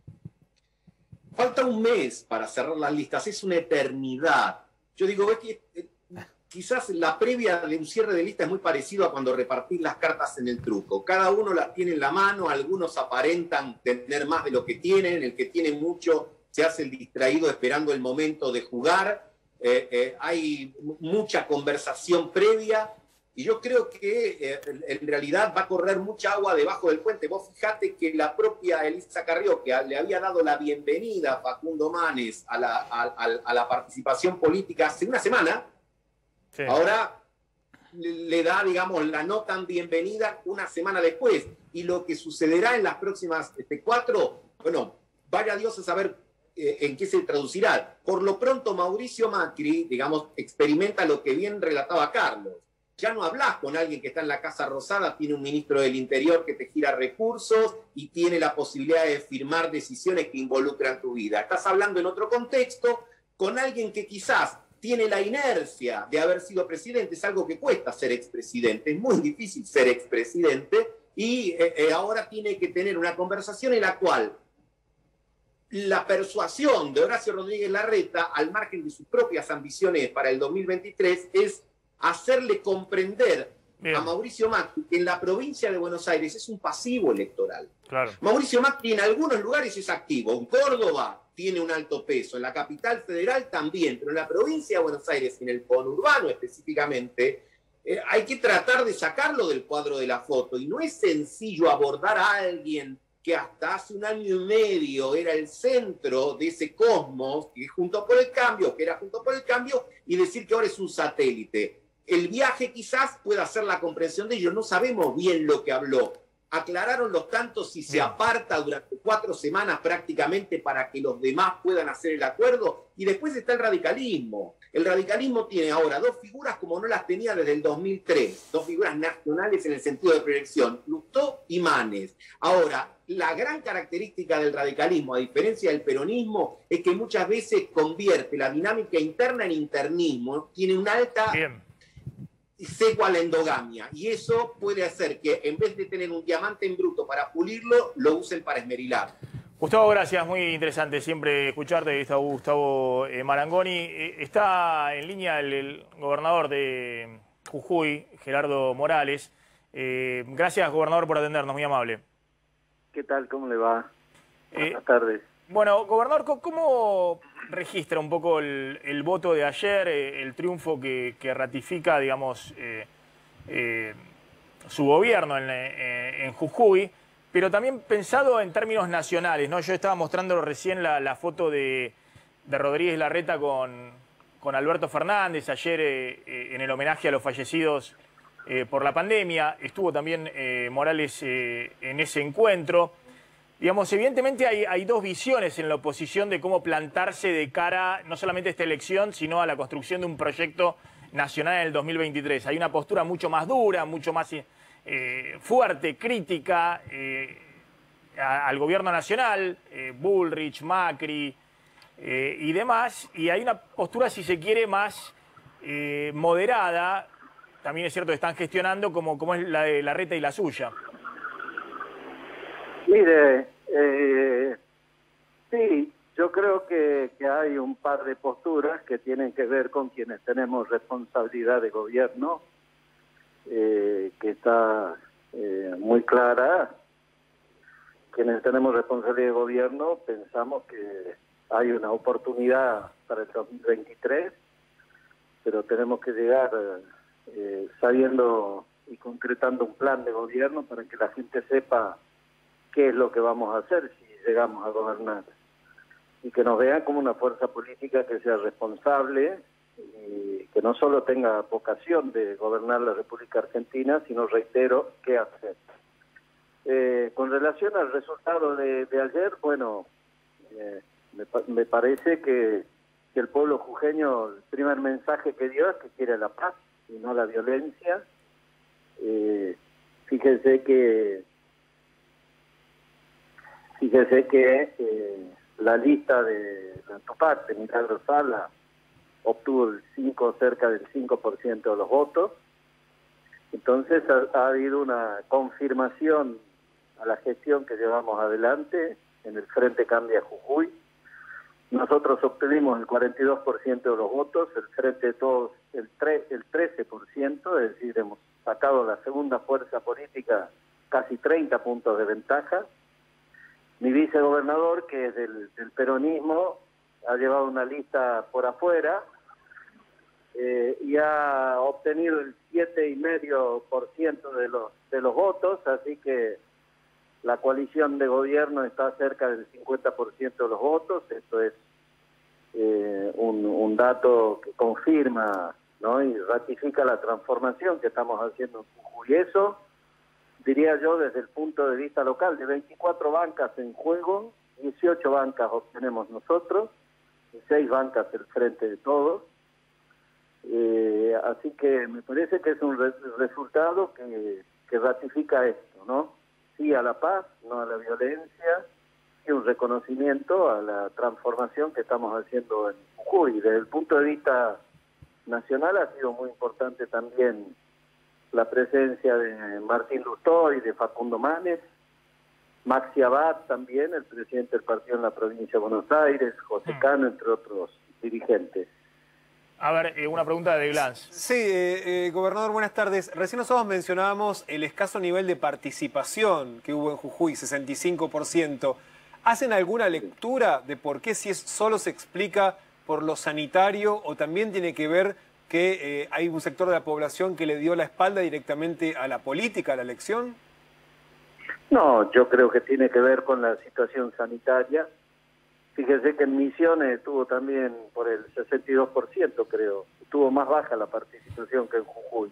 Falta un mes para cerrar las listas, es una eternidad. Yo digo, es que... Quizás la previa de un cierre de lista es muy parecido a cuando repartís las cartas en el truco. Cada uno las tiene en la mano, algunos aparentan tener más de lo que tienen, el que tiene mucho se hace el distraído esperando el momento de jugar. Eh, eh, hay mucha conversación previa y yo creo que eh, en realidad va a correr mucha agua debajo del puente. Vos fijate que la propia Elisa Carrió, que le había dado la bienvenida a Facundo Manes a la, a, a, a la participación política hace una semana, sí. Ahora le da, digamos, la no tan bienvenida una semana después. Y lo que sucederá en las próximas este, cuatro, bueno, vaya Dios a saber eh, en qué se traducirá. Por lo pronto, Mauricio Macri, digamos, experimenta lo que bien relataba Carlos. Ya no hablas con alguien que está en la Casa Rosada, tiene un ministro del Interior que te gira recursos y tiene la posibilidad de firmar decisiones que involucran tu vida. Estás hablando en otro contexto con alguien que quizás tiene la inercia de haber sido presidente, es algo que cuesta ser expresidente, es muy difícil ser expresidente, y eh, eh, ahora tiene que tener una conversación en la cual la persuasión de Horacio Rodríguez Larreta, al margen de sus propias ambiciones para el dos mil veintitrés, es hacerle comprender Bien. a Mauricio Macri que en la provincia de Buenos Aires es un pasivo electoral. Claro. Mauricio Macri en algunos lugares es activo, en Córdoba tiene un alto peso, en la capital federal también, pero en la provincia de Buenos Aires, en el conurbano específicamente, eh, hay que tratar de sacarlo del cuadro de la foto, y no es sencillo abordar a alguien que hasta hace un año y medio era el centro de ese cosmos, que es Juntos por el Cambio, que era Juntos por el Cambio, y decir que ahora es un satélite. El viaje quizás pueda hacer la comprensión de ello, no sabemos bien lo que habló. Aclararon los tantos si se Bien. aparta durante cuatro semanas prácticamente para que los demás puedan hacer el acuerdo. Y después está el radicalismo. El radicalismo tiene ahora dos figuras como no las tenía desde el dos mil tres, dos figuras nacionales en el sentido de proyección, Lustó y Manes. Ahora, la gran característica del radicalismo, a diferencia del peronismo, es que muchas veces convierte la dinámica interna en internismo, tiene una alta... Bien. seco a la endogamia, y eso puede hacer que en vez de tener un diamante en bruto para pulirlo, lo usen para esmerilar. Gustavo, gracias, muy interesante siempre escucharte. Está Gustavo eh, Marangoni. Eh, está en línea el, el gobernador de Jujuy, Gerardo Morales. Eh, gracias, gobernador, por atendernos, muy amable. ¿Qué tal? ¿Cómo le va? Buenas Eh, tardes. Bueno, gobernador, ¿cómo registra un poco el, el voto de ayer, eh, el triunfo que, que ratifica, digamos, eh, eh, su gobierno en, eh, en Jujuy? Pero también pensado en términos nacionales, ¿no? Yo estaba mostrando recién la, la foto de, de Rodríguez Larreta con, con Alberto Fernández ayer eh, eh, en el homenaje a los fallecidos eh, por la pandemia. Estuvo también eh, Morales eh, en ese encuentro. Digamos, evidentemente hay, hay dos visiones en la oposición de cómo plantarse de cara no solamente a esta elección, sino a la construcción de un proyecto nacional en el dos mil veintitrés. Hay una postura mucho más dura, mucho más eh, fuerte, crítica eh, a, al gobierno nacional, eh, Bullrich, Macri eh, y demás. Y hay una postura, si se quiere, más eh, moderada. También es cierto que están gestionando como, como es la de Larreta y la suya. Mire, eh, sí, yo creo que, que hay un par de posturas que tienen que ver con quienes tenemos responsabilidad de gobierno, eh, que está eh, muy clara. Quienes tenemos responsabilidad de gobierno pensamos que hay una oportunidad para el dos mil veintitrés, pero tenemos que llegar eh, sabiendo y concretando un plan de gobierno para que la gente sepa qué es lo que vamos a hacer si llegamos a gobernar. Y que nos vean como una fuerza política que sea responsable y que no solo tenga vocación de gobernar la República Argentina, sino, reitero, qué hacer. Eh, con relación al resultado de, de ayer, bueno, eh, me, me parece que, que el pueblo jujeño, el primer mensaje que dio es que quiere la paz y no la violencia. Eh, fíjense que Fíjese que eh, la lista de la tu parte, Milagro Sala, obtuvo el cinco, cerca del cinco por ciento de los votos. Entonces ha, ha habido una confirmación a la gestión que llevamos adelante en el Frente Cambia Jujuy. Nosotros obtuvimos el cuarenta y dos por ciento de los votos, el Frente de Todos el, el trece por ciento, es decir, hemos sacado la segunda fuerza política casi treinta puntos de ventaja. Mi vicegobernador, que es del, del peronismo, ha llevado una lista por afuera eh, y ha obtenido el siete coma cinco por ciento de los, de los votos, así que la coalición de gobierno está cerca del cincuenta por ciento de los votos. Esto es eh, un, un dato que confirma, ¿no?, y ratifica la transformación que estamos haciendo en Jujuy. Eso, diría yo, desde el punto de vista local, de veinticuatro bancas en juego, dieciocho bancas obtenemos nosotros, y seis bancas el Frente de Todos. Eh, así que me parece que es un re resultado que, que ratifica esto, ¿no? Sí a la paz, no a la violencia, y un reconocimiento a la transformación que estamos haciendo en Jujuy. Desde el punto de vista nacional ha sido muy importante también la presencia de Martín Lustó y de Facundo Manes, Maxi Abad también, el presidente del partido en la provincia de Buenos Aires, José Cano, entre otros dirigentes. A ver, eh, una pregunta de Glans. Sí, eh, eh, gobernador, buenas tardes. Recién nosotros mencionábamos el escaso nivel de participación que hubo en Jujuy, sesenta y cinco por ciento. ¿Hacen alguna lectura de por qué, si es, solo se explica por lo sanitario o también tiene que ver que eh, hay un sector de la población que le dio la espalda directamente a la política, a la elección? No, yo creo que tiene que ver con la situación sanitaria. Fíjese que en Misiones estuvo también por el sesenta y dos por ciento, creo. Estuvo más baja la participación que en Jujuy.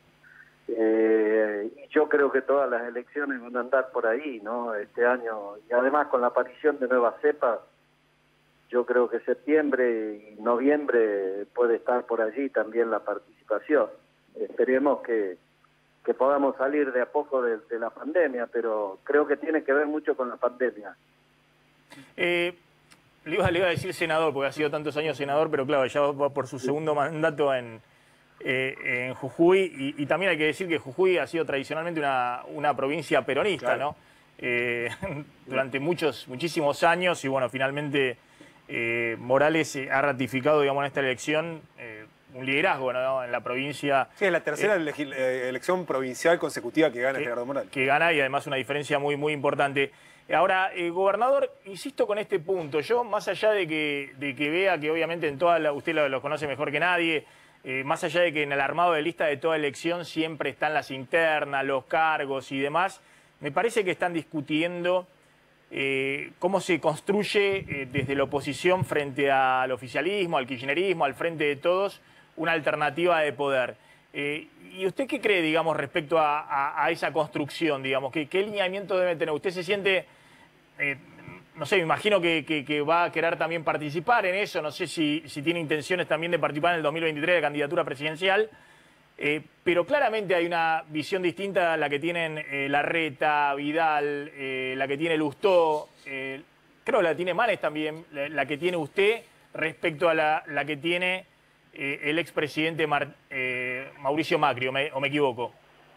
Eh, y yo creo que todas las elecciones van a andar por ahí, ¿no?, este año. Y además con la aparición de nuevas cepas, yo creo que septiembre y noviembre puede estar por allí también la participación. Esperemos que, que podamos salir de a poco de, de la pandemia, pero creo que tiene que ver mucho con la pandemia. Eh, le, iba, le iba a decir senador, porque ha sido tantos años senador, pero claro, ya va por su segundo mandato en, eh, en Jujuy, y, y también hay que decir que Jujuy ha sido tradicionalmente una, una provincia peronista, claro, ¿no? eh, durante muchos, muchísimos años y bueno, finalmente eh, Morales ha ratificado, digamos, en esta elección eh, un liderazgo, ¿no?, en la provincia. Sí, es la tercera eh, eh, elección provincial consecutiva que gana que, Gerardo Morales. Que gana y además una diferencia muy, muy importante. Ahora, eh, gobernador, insisto con este punto. Yo, más allá de que, de que vea que obviamente en toda la, usted lo, lo conoce mejor que nadie, eh, más allá de que en el armado de lista de toda elección siempre están las internas, los cargos y demás, me parece que están discutiendo eh, cómo se construye eh, desde la oposición frente al oficialismo, al kirchnerismo, al frente de todos, una alternativa de poder. Eh, ¿Y usted qué cree, digamos, respecto a, a, a esa construcción, digamos? ¿Qué, qué lineamiento debe tener? ¿Usted se siente, eh, no sé, me imagino que, que, que va a querer también participar en eso? No sé si, si tiene intenciones también de participar en el dos mil veintitrés de candidatura presidencial, eh, pero claramente hay una visión distinta a la que tienen eh, Larreta, Vidal, eh, la que tiene Lustó, eh, creo que la tiene Manes también, la, la que tiene usted respecto a la, la que tiene Eh, el expresidente Mar, eh, Mauricio Macri, o me, o me equivoco.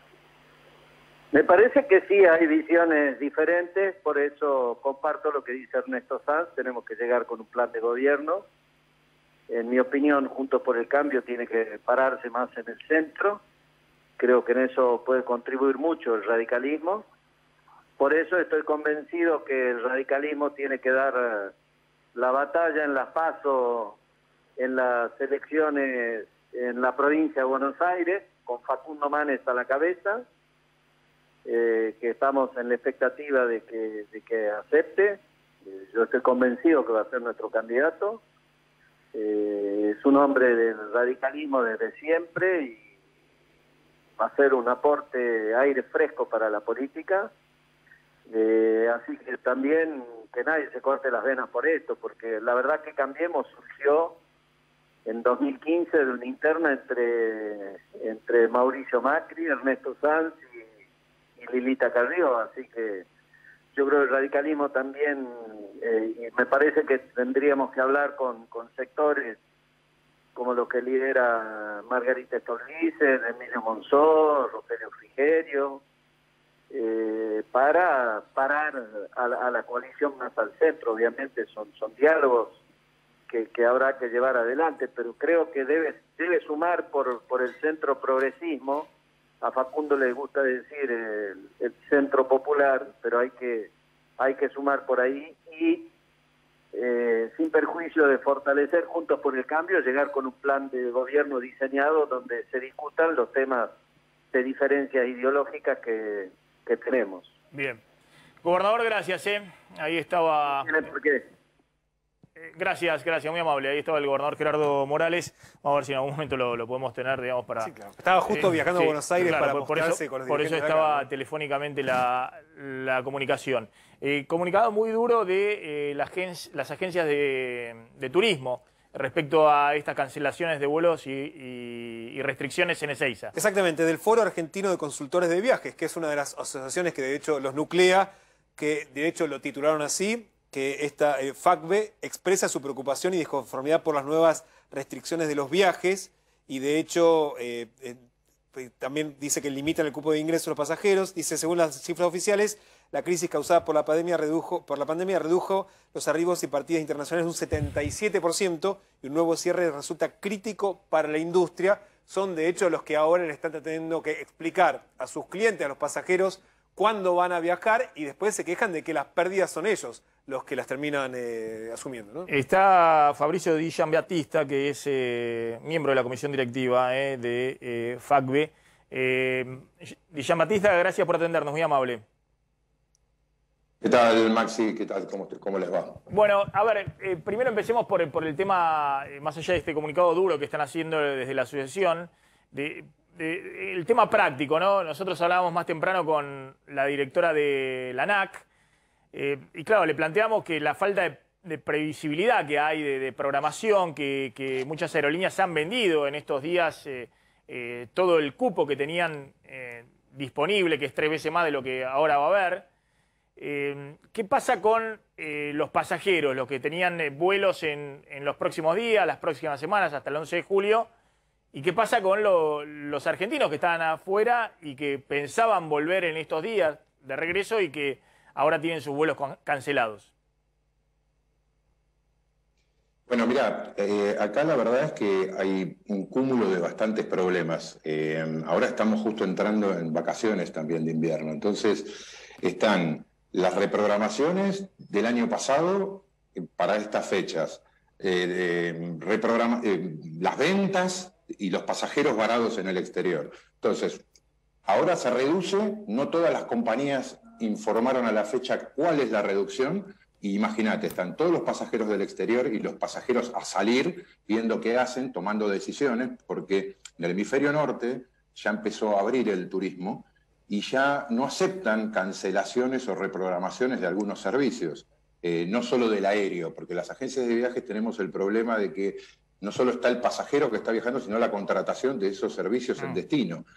Me parece que sí hay visiones diferentes, por eso comparto lo que dice Ernesto Sanz, tenemos que llegar con un plan de gobierno. En mi opinión, Juntos por el Cambio tiene que pararse más en el centro, creo que en eso puede contribuir mucho el radicalismo, por eso estoy convencido que el radicalismo tiene que dar la batalla en las PASO, en las elecciones en la provincia de Buenos Aires, con Facundo Manes a la cabeza, eh, que estamos en la expectativa de que, de que acepte. Eh, yo estoy convencido que va a ser nuestro candidato. Eh, es un hombre del radicalismo desde siempre y va a ser un aporte de aire fresco para la política. Eh, así que también que nadie se corte las venas por esto, porque la verdad que Cambiemos surgió en dos mil quince de una interna entre, entre Mauricio Macri, Ernesto Sanz y, y Lilita Carrió, así que yo creo que el radicalismo también, eh, y me parece que tendríamos que hablar con, con sectores como los que lidera Margarita Stolbizer, Emilio Monzó, Rogelio Frigerio, eh, para parar a la, a la coalición más al centro. Obviamente son, son diálogos Que, que habrá que llevar adelante, pero creo que debe, debe sumar por, por el centro progresismo. A Facundo le gusta decir el, el centro popular, pero hay que, hay que sumar por ahí y eh, sin perjuicio de fortalecer Juntos por el Cambio, llegar con un plan de gobierno diseñado donde se discutan los temas de diferencias ideológicas que, que tenemos. Bien. Gobernador, gracias. ¿eh? Ahí estaba... ¿Tiene por qué? Gracias, gracias, muy amable. Ahí estaba el gobernador Gerardo Morales. Vamos a ver si en algún momento lo, lo podemos tener, digamos, para... Sí, claro. Estaba justo eh, viajando sí, a Buenos Aires claro, para por, mostrarse eso, con los Por eso dirigentes estaba de acá, ¿no? telefónicamente la, la comunicación. Eh, comunicado muy duro de eh, las, las agencias de, de turismo respecto a estas cancelaciones de vuelos y, y, y restricciones en Ezeiza. Exactamente, del Foro Argentino de Consultores de Viajes, que es una de las asociaciones que de hecho los nuclea, que de hecho lo titularon así, que esta eh, FACBE expresa su preocupación y disconformidad por las nuevas restricciones de los viajes y de hecho eh, eh, también dice que limitan el cupo de ingreso a los pasajeros. Dice, según las cifras oficiales, la crisis causada por la pandemia redujo, por la pandemia redujo los arribos y partidas internacionales un setenta y siete por ciento y un nuevo cierre resulta crítico para la industria. Son de hecho los que ahora le están teniendo que explicar a sus clientes, a los pasajeros, cuándo van a viajar y después se quejan de que las pérdidas son ellos los que las terminan eh, asumiendo, ¿no? Está Fabricio Di Giambattista, que es eh, miembro de la comisión directiva eh, de eh, FACBE. Eh, Di Giambattista, gracias por atendernos, muy amable. ¿Qué tal, Maxi? ¿Qué tal? ¿Cómo, cómo les va? Bueno, a ver, eh, primero empecemos por el, por el tema, eh, más allá de este comunicado duro que están haciendo desde la asociación, de, de, el tema práctico, ¿no? Nosotros hablábamos más temprano con la directora de la ANAC, eh, y claro, le planteamos que la falta de, de previsibilidad que hay, de, de programación, que, que muchas aerolíneas han vendido en estos días, eh, eh, todo el cupo que tenían eh, disponible, que es tres veces más de lo que ahora va a haber. Eh, ¿Qué pasa con eh, los pasajeros, los que tenían eh, vuelos en, en los próximos días, las próximas semanas, hasta el once de julio? ¿Y qué pasa con lo, los argentinos que estaban afuera y que pensaban volver en estos días de regreso y que ahora tienen sus vuelos cancelados? Bueno, mira, eh, acá la verdad es que hay un cúmulo de bastantes problemas. Eh, ahora estamos justo entrando en vacaciones también de invierno, entonces están las reprogramaciones del año pasado para estas fechas, eh, eh, reprograma, eh, las ventas y los pasajeros varados en el exterior. Entonces, ahora se reduce, no todas las compañías informaron a la fecha cuál es la reducción. Y imagínate, están todos los pasajeros del exterior y los pasajeros a salir, viendo qué hacen, tomando decisiones, porque en el hemisferio norte ya empezó a abrir el turismo y ya no aceptan cancelaciones o reprogramaciones de algunos servicios, eh, no solo del aéreo, porque las agencias de viajes tenemos el problema de que no solo está el pasajero que está viajando, sino la contratación de esos servicios en destino.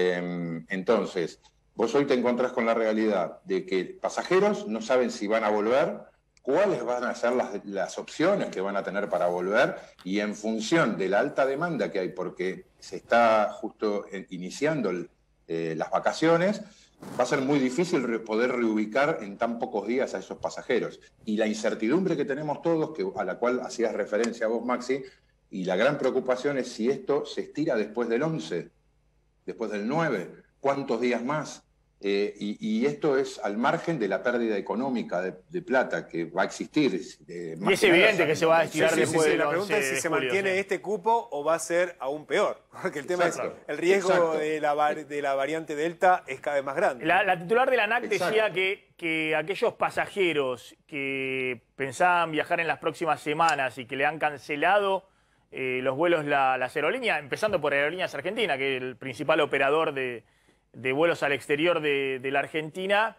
Eh, entonces, vos hoy te encontrás con la realidad de que pasajeros no saben si van a volver, cuáles van a ser las, las opciones que van a tener para volver, y en función de la alta demanda que hay, porque se está justo iniciando el, eh, las vacaciones, va a ser muy difícil re poder reubicar en tan pocos días a esos pasajeros. Y la incertidumbre que tenemos todos, que, a la cual hacías referencia vos, Maxi, y la gran preocupación es si esto se estira después del once, después del nueve, ¿cuántos días más? Eh, y, y esto es al margen de la pérdida económica de, de plata que va a existir. Eh, y es evidente que se va a estirar sí, sí, después sí, sí. del La pregunta es si de se julio, mantiene sí. este cupo o va a ser aún peor. Porque el tema Exacto. es el riesgo de la, Exacto. de la variante Delta es cada vez más grande. La, la titular de la ANAC Exacto. decía que, que aquellos pasajeros que pensaban viajar en las próximas semanas y que le han cancelado eh, los vuelos la, las aerolíneas, empezando por Aerolíneas Argentina, que es el principal operador de, de vuelos al exterior de, de la Argentina,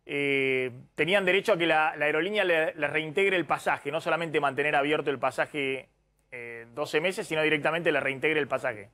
eh, tenían derecho a que la, la aerolínea le, le reintegre el pasaje, no solamente mantener abierto el pasaje eh, doce meses, sino directamente le reintegre el pasaje.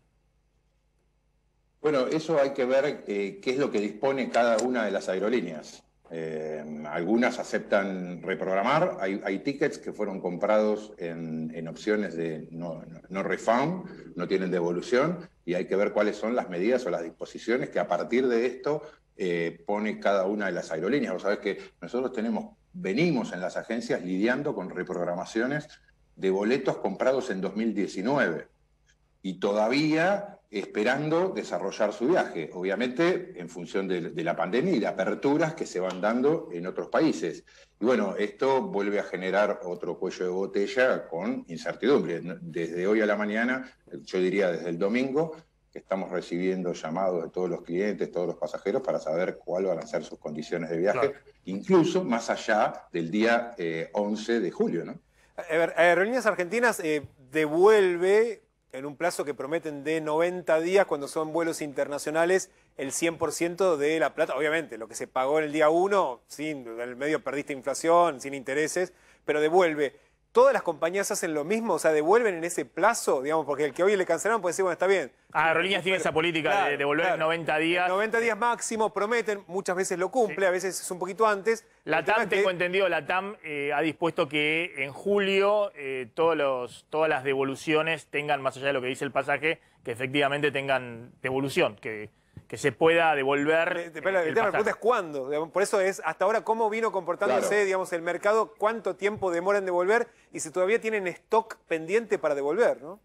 Bueno, eso hay que ver eh, qué es lo que dispone cada una de las aerolíneas. Eh, algunas aceptan reprogramar, hay, hay tickets que fueron comprados en, en opciones de no, no, no refund, no tienen devolución, y hay que ver cuáles son las medidas o las disposiciones que a partir de esto eh, pone cada una de las aerolíneas. Vos sabés que nosotros tenemos, venimos en las agencias lidiando con reprogramaciones de boletos comprados en dos mil diecinueve y todavía esperando desarrollar su viaje, obviamente en función de, de la pandemia y de aperturas que se van dando en otros países. Y bueno, esto vuelve a generar otro cuello de botella con incertidumbre. Desde hoy a la mañana, yo diría desde el domingo, que estamos recibiendo llamados de todos los clientes, todos los pasajeros, para saber cuáles van a ser sus condiciones de viaje, claro, incluso más allá del día eh, once de julio, ¿no? A ver, Aerolíneas Argentinas eh, devuelve en un plazo que prometen de noventa días, cuando son vuelos internacionales, el cien por ciento de la plata. Obviamente, lo que se pagó en el día uno, sin, en el medio perdiste inflación, sin intereses, pero devuelve. ¿Todas las compañías hacen lo mismo? O sea, ¿devuelven en ese plazo? Digamos, porque el que hoy le cancelaron puede decir, bueno, está bien. Ah, Aerolíneas tiene esa política claro, de devolver claro. en noventa días. noventa días máximo, prometen, muchas veces lo cumple, sí. a veces es un poquito antes. La TAM, tengo que... entendido, la TAM eh, ha dispuesto que en julio eh, todos los, todas las devoluciones tengan, más allá de lo que dice el pasaje, que efectivamente tengan devolución, que... que se pueda devolver. El, el, el tema es cuándo. Por eso es hasta ahora cómo vino comportándose, claro. digamos, el mercado, cuánto tiempo demora en devolver y si todavía tienen stock pendiente para devolver, ¿no?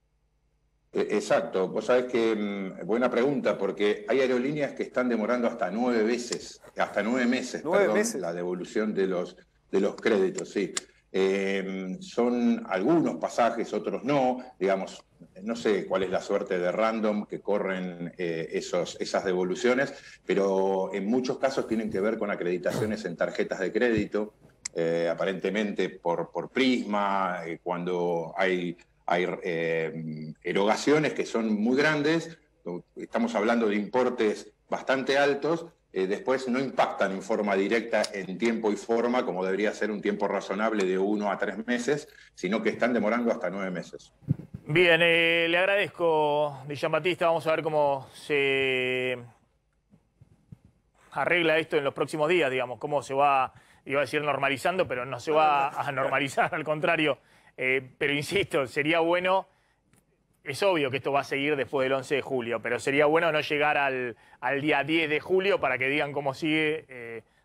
Exacto. Vos sabés que, buena pregunta, porque hay aerolíneas que están demorando hasta nueve veces, hasta nueve meses, ¿Nueve perdón, meses? la devolución de los, de los créditos, sí. Eh, son algunos pasajes, otros no, digamos, no sé cuál es la suerte de Random que corren eh, esos, esas devoluciones, pero en muchos casos tienen que ver con acreditaciones en tarjetas de crédito, eh, aparentemente por, por Prisma, eh, cuando hay, hay eh, erogaciones que son muy grandes, estamos hablando de importes bastante altos. Eh, después no impactan en forma directa en tiempo y forma, como debería ser un tiempo razonable de uno a tres meses, sino que están demorando hasta nueve meses. Bien, eh, le agradezco, Jean-Baptiste. Vamos a ver cómo se arregla esto en los próximos días, digamos, cómo se va, iba a decir normalizando, pero no se va a normalizar, al contrario. Eh, pero insisto, sería bueno... Es obvio que esto va a seguir después del once de julio, pero sería bueno no llegar al, al día diez de julio para que digan cómo sigue eh,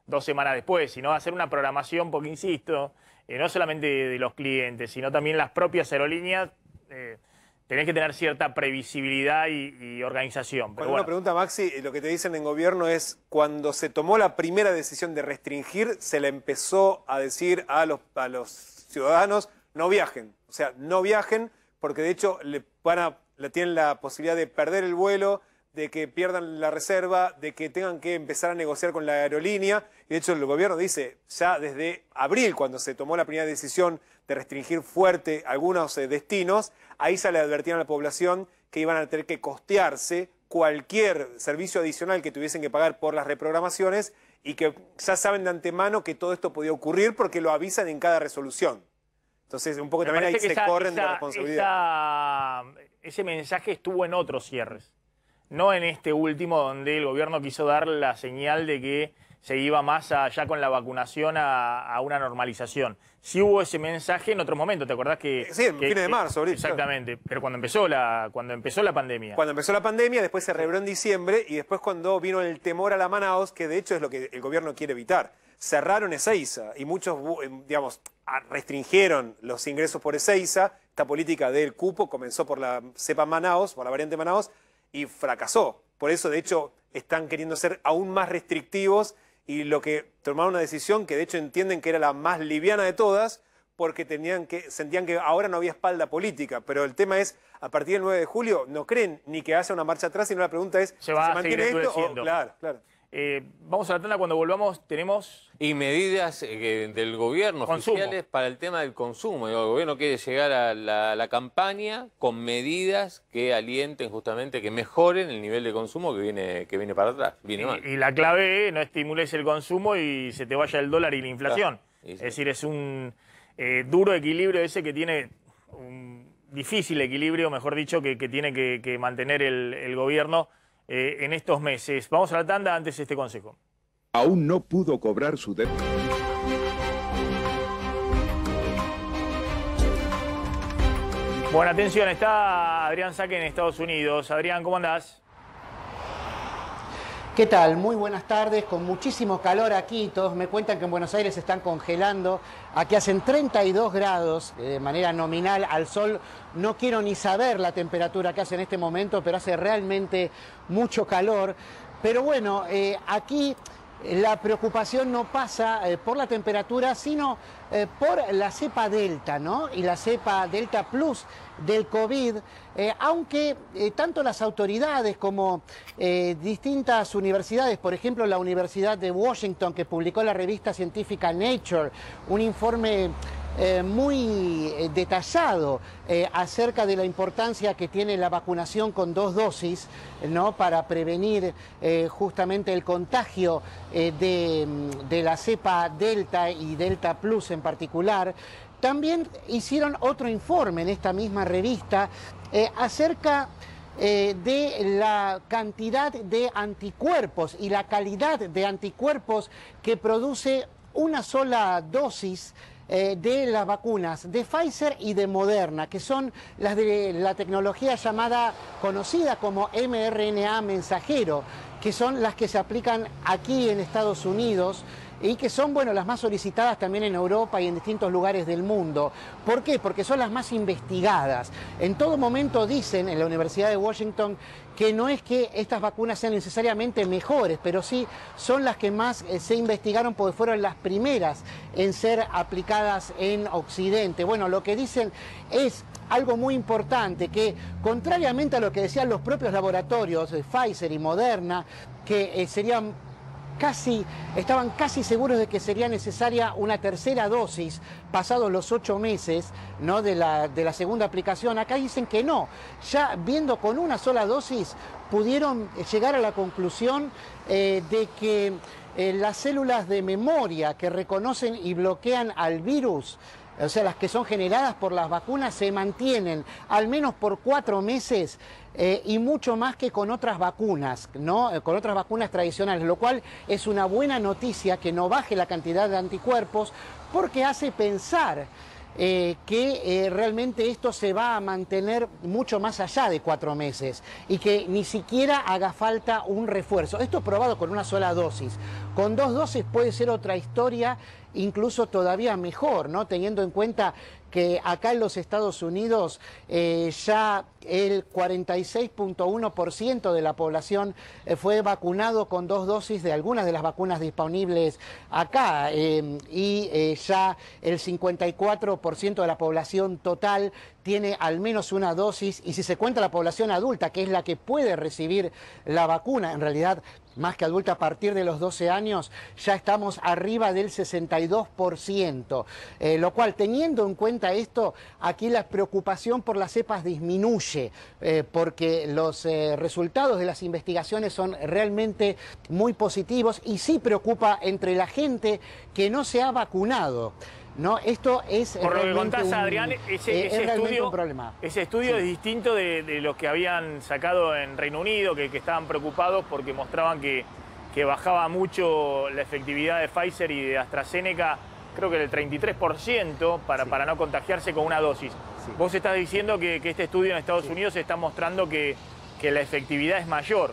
dos semanas después, sino hacer una programación, porque insisto, eh, no solamente de, de los clientes, sino también las propias aerolíneas, eh, tenés que tener cierta previsibilidad y, y organización. Pero Cuando bueno. uno pregunta, Maxi, lo que te dicen en gobierno es, cuando se tomó la primera decisión de restringir, se le empezó a decir a los, a los ciudadanos, no viajen. O sea, no viajen, porque de hecho le van a, le tienen la posibilidad de perder el vuelo, de que pierdan la reserva, de que tengan que empezar a negociar con la aerolínea. Y de hecho el gobierno dice, ya desde abril, cuando se tomó la primera decisión de restringir fuerte algunos eh, destinos, ahí se le advertían a la población que iban a tener que costearse cualquier servicio adicional que tuviesen que pagar por las reprogramaciones y que ya saben de antemano que todo esto podía ocurrir porque lo avisan en cada resolución. Entonces, un poco Me también ahí parece que se esa- corren esa- de responsabilidad. esa- ese mensaje estuvo en otros cierres, no en este último donde el gobierno quiso dar la señal de que se iba más allá con la vacunación a, a una normalización. Sí hubo ese mensaje en otro momento, ¿te acordás que...? Sí, en que- fines de marzo, ahorita. Exactamente, pero cuando empezó la, cuando empezó la pandemia. Cuando empezó la pandemia, después se reveló en diciembre y después cuando vino el temor a la Manaos, que de hecho es lo que el gobierno quiere evitar. Cerraron Ezeiza y muchos, digamos, restringieron los ingresos por Ezeiza. Esta política del cupo comenzó por la cepa Manaos, por la variante Manaos, y fracasó. Por eso, de hecho, están queriendo ser aún más restrictivos y lo que tomaron una decisión que de hecho entienden que era la más liviana de todas, porque tenían que, sentían que ahora no había espalda política. Pero el tema es, a partir del nueve de julio, no creen ni que haya una marcha atrás, sino la pregunta es, Se va ¿se a mantiene seguir esto? O- endureciendo. claro, claro. Eh, vamos a la tanda, cuando volvamos tenemos... Y medidas eh, del gobierno Consumo. oficiales para el tema del consumo. Digo, el gobierno quiere llegar a la, a la campaña con medidas que alienten justamente, que mejoren el nivel de consumo que viene, que viene para atrás, viene mal. Y, y la clave es no estimules el consumo y se te vaya el dólar y la inflación. Claro. Y sí. Es decir, es un eh, duro equilibrio ese que tiene, un difícil equilibrio, mejor dicho, que, que tiene que, que mantener el, el gobierno eh, en estos meses. Vamos a la tanda, antes este consejo. Aún no pudo cobrar su deuda. Bueno, atención, está Adrián Saque en Estados Unidos. Adrián, ¿cómo andás? ¿Qué tal? Muy buenas tardes, con muchísimo calor aquí. Todos me cuentan que en Buenos Aires se están congelando. Aquí hacen treinta y dos grados de manera nominal al sol. No quiero ni saber la temperatura que hace en este momento, pero hace realmente mucho calor. Pero bueno, eh, aquí la preocupación no pasa eh, por la temperatura, sino eh, por la cepa Delta, ¿no? Y la cepa Delta Plus del COVID, eh, aunque eh, tanto las autoridades como eh, distintas universidades, por ejemplo la Universidad de Washington, que publicó la revista científica Nature, un informe Eh, muy eh, detallado eh, acerca de la importancia que tiene la vacunación con dos dosis, ¿no? Para prevenir eh, justamente el contagio eh, de, de la cepa Delta y Delta Plus en particular. También hicieron otro informe en esta misma revista eh, acerca Eh, de la cantidad de anticuerpos y la calidad de anticuerpos que produce una sola dosis eh, de las vacunas de Pfizer y de Moderna, que son las de la tecnología llamada, conocida como M R N A mensajero, que son las que se aplican aquí en Estados Unidos y que son, bueno, las más solicitadas también en Europa y en distintos lugares del mundo. ¿Por qué? Porque son las más investigadas. En todo momento dicen en la Universidad de Washington que no es que estas vacunas sean necesariamente mejores, pero sí son las que más eh, se investigaron porque fueron las primeras en ser aplicadas en Occidente. Bueno, lo que dicen es algo muy importante, que contrariamente a lo que decían los propios laboratorios de Pfizer y Moderna, que eh, serían casi, estaban casi seguros de que sería necesaria una tercera dosis pasados los ocho meses, ¿no? de, la, de la segunda aplicación. Acá dicen que no, ya viendo con una sola dosis pudieron llegar a la conclusión eh, de que eh, las células de memoria que reconocen y bloquean al virus, o sea, las que son generadas por las vacunas, se mantienen al menos por cuatro meses eh, y mucho más que con otras vacunas, ¿no? Eh, con otras vacunas tradicionales, lo cual es una buena noticia que no baje la cantidad de anticuerpos, porque hace pensar eh, que eh, realmente esto se va a mantener mucho más allá de cuatro meses y que ni siquiera haga falta un refuerzo. Esto probado con una sola dosis. Con dos dosis puede ser otra historia, incluso todavía mejor, ¿no? Teniendo en cuenta que acá en los Estados Unidos eh, ya el cuarenta y seis punto uno por ciento de la población eh, fue vacunado con dos dosis de algunas de las vacunas disponibles acá eh, y eh, ya el cincuenta y cuatro por ciento de la población total tiene al menos una dosis, y si se cuenta la población adulta, que es la que puede recibir la vacuna, en realidad más que adulta a partir de los doce años, ya estamos arriba del sesenta y dos por ciento, eh, lo cual, teniendo en cuenta esto, aquí la preocupación por las cepas disminuye, eh, porque los eh, resultados de las investigaciones son realmente muy positivos y sí preocupa entre la gente que no se ha vacunado. No, esto es por lo que contás, un, Adrián, ese, eh, ese es estudio, un problema. ese estudio Sí. es distinto de, de los que habían sacado en Reino Unido, que, que estaban preocupados porque mostraban que, que bajaba mucho la efectividad de Pfizer y de AstraZeneca, creo que del treinta y tres por ciento para, sí. para no contagiarse con una dosis. Sí. Vos estás diciendo que, que este estudio en Estados sí. Unidos está mostrando que, que la efectividad es mayor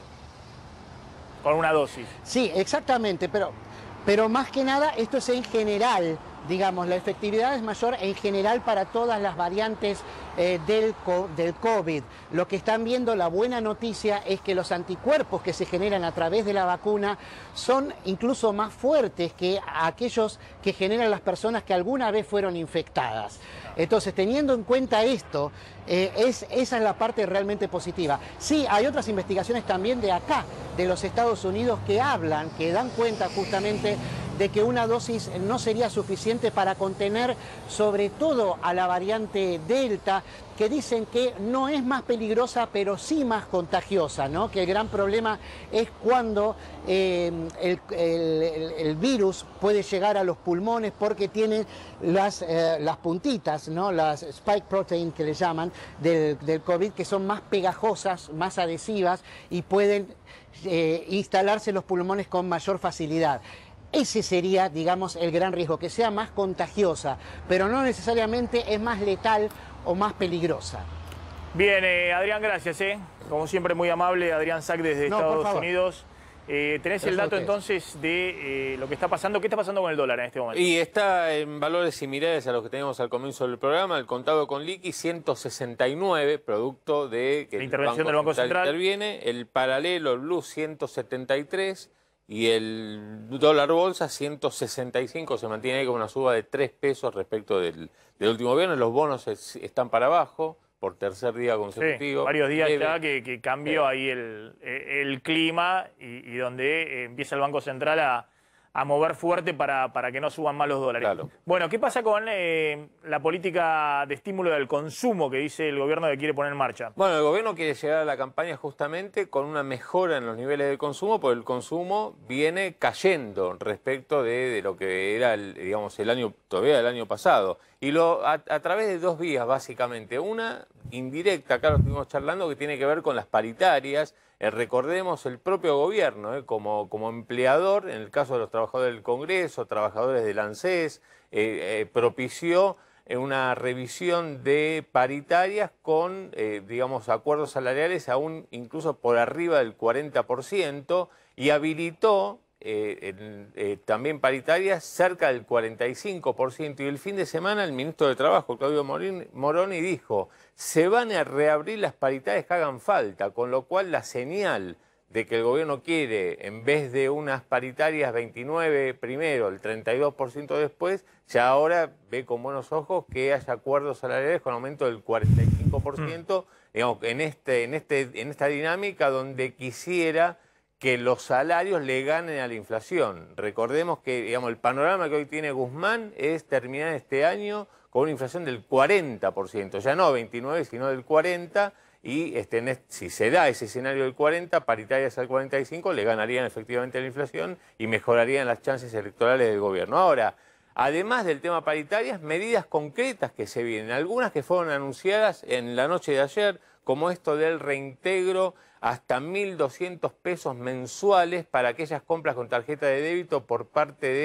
con una dosis. Sí, exactamente, pero, pero más que nada esto es en general. Digamos, la efectividad es mayor en general para todas las variantes eh, del, del COVID. Lo que están viendo, la buena noticia es que los anticuerpos que se generan a través de la vacuna son incluso más fuertes que aquellos que generan las personas que alguna vez fueron infectadas. Entonces, teniendo en cuenta esto, eh, es, esa es la parte realmente positiva. Sí, hay otras investigaciones también de acá, de los Estados Unidos, que hablan, que dan cuenta justamente de que una dosis no sería suficiente para contener sobre todo a la variante Delta, que dicen que no es más peligrosa, pero sí más contagiosa, ¿no? Que el gran problema es cuando eh, el, el, el virus puede llegar a los pulmones porque tiene las, eh, las puntitas, ¿no? Las spike protein que le llaman del, del COVID, que son más pegajosas, más adhesivas y pueden eh, instalarse en los pulmones con mayor facilidad. Ese sería, digamos, el gran riesgo, que sea más contagiosa, pero no necesariamente es más letal o más peligrosa. Bien, eh, Adrián, gracias. Eh. Como siempre, muy amable, Adrián Sack desde no, Estados Unidos. Eh, ¿Tenés el dato entonces de eh, lo que está pasando? ¿Qué está pasando con el dólar en este momento? Y está en valores similares a los que teníamos al comienzo del programa. El contado con liqui, ciento sesenta y nueve, producto de que la intervención del Banco Central interviene. El paralelo, el blue, ciento setenta y tres. Y el dólar bolsa, ciento sesenta y cinco, se mantiene ahí con una suba de tres pesos respecto del, del último viernes. Los bonos es, están para abajo por tercer día consecutivo. Sí, varios días Debe. ya que, que cambió sí. ahí el, el clima y, y donde empieza el Banco Central a, a mover fuerte para, para que no suban más los dólares. Claro. Bueno, ¿qué pasa con eh, la política de estímulo del consumo que dice el gobierno que quiere poner en marcha? Bueno, el gobierno quiere llegar a la campaña justamente con una mejora en los niveles de consumo, porque el consumo viene cayendo respecto de, de lo que era, el, digamos, el año, todavía el año pasado. Y lo a, a través de dos vías, básicamente. Una indirecta, acá lo estuvimos charlando, que tiene que ver con las paritarias. Eh, recordemos el propio gobierno, eh, como, como empleador, en el caso de los trabajadores del Congreso, trabajadores del ANSES, eh, eh, propició eh, una revisión de paritarias con, eh, digamos, acuerdos salariales aún incluso por arriba del cuarenta por ciento y habilitó eh, en, eh, también paritarias cerca del cuarenta y cinco por ciento. Y el fin de semana el ministro de Trabajo, Claudio Moroni, dijo: se van a reabrir las paritarias que hagan falta, con lo cual la señal de que el gobierno quiere, en vez de unas paritarias veintinueve primero, el treinta y dos por ciento después, ya ahora ve con buenos ojos que haya acuerdos salariales con aumento del cuarenta y cinco por ciento, mm. digamos, en, este, en, este, en esta dinámica donde quisiera que los salarios le ganen a la inflación. Recordemos que, digamos, el panorama que hoy tiene Guzmán es terminar este año con una inflación del cuarenta por ciento, ya no veintinueve, sino del cuarenta, y este, si se da ese escenario del cuarenta, paritarias al cuarenta y cinco, le ganarían efectivamente la inflación y mejorarían las chances electorales del gobierno. Ahora, además del tema paritarias, medidas concretas que se vienen, algunas que fueron anunciadas en la noche de ayer, como esto del reintegro hasta mil doscientos pesos mensuales para aquellas compras con tarjeta de débito por parte de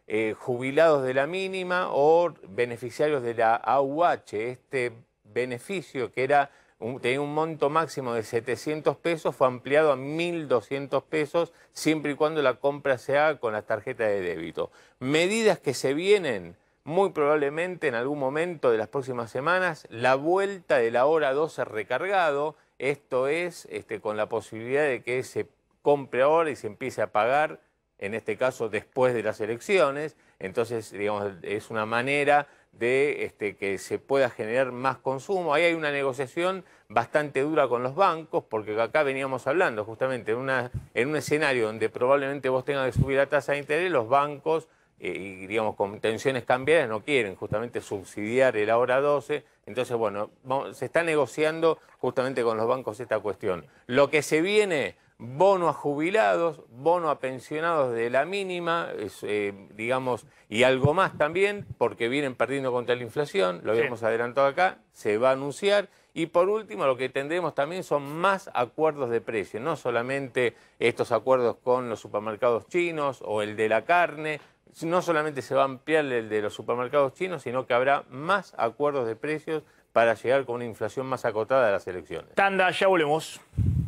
eh, jubilados de la mínima o beneficiarios de la A U H. Este beneficio, que era un, tenía un monto máximo de setecientos pesos, fue ampliado a mil doscientos pesos, siempre y cuando la compra se haga con la tarjeta de débito. Medidas que se vienen muy probablemente en algún momento de las próximas semanas, la vuelta de la hora doce recargado, esto es este, con la posibilidad de que se compre ahora y se empiece a pagar, en este caso después de las elecciones. Entonces, digamos, es una manera de este, que se pueda generar más consumo. Ahí hay una negociación bastante dura con los bancos, porque acá veníamos hablando justamente en, una, en un escenario donde probablemente vos tengas que subir la tasa de interés, los bancos eh, y digamos con tensiones cambiarias no quieren justamente subsidiar el hora doce. Entonces, bueno, vamos, se está negociando justamente con los bancos esta cuestión. Lo que se viene, bono a jubilados, bono a pensionados de la mínima, es, eh, digamos, y algo más también, porque vienen perdiendo contra la inflación, lo habíamos sí. adelantado acá, se va a anunciar. Y por último, lo que tendremos también son más acuerdos de precio, no solamente estos acuerdos con los supermercados chinos o el de la carne. No solamente se va a ampliar el de los supermercados chinos, sino que habrá más acuerdos de precios para llegar con una inflación más acotada a las elecciones. Tanda, ya volvemos.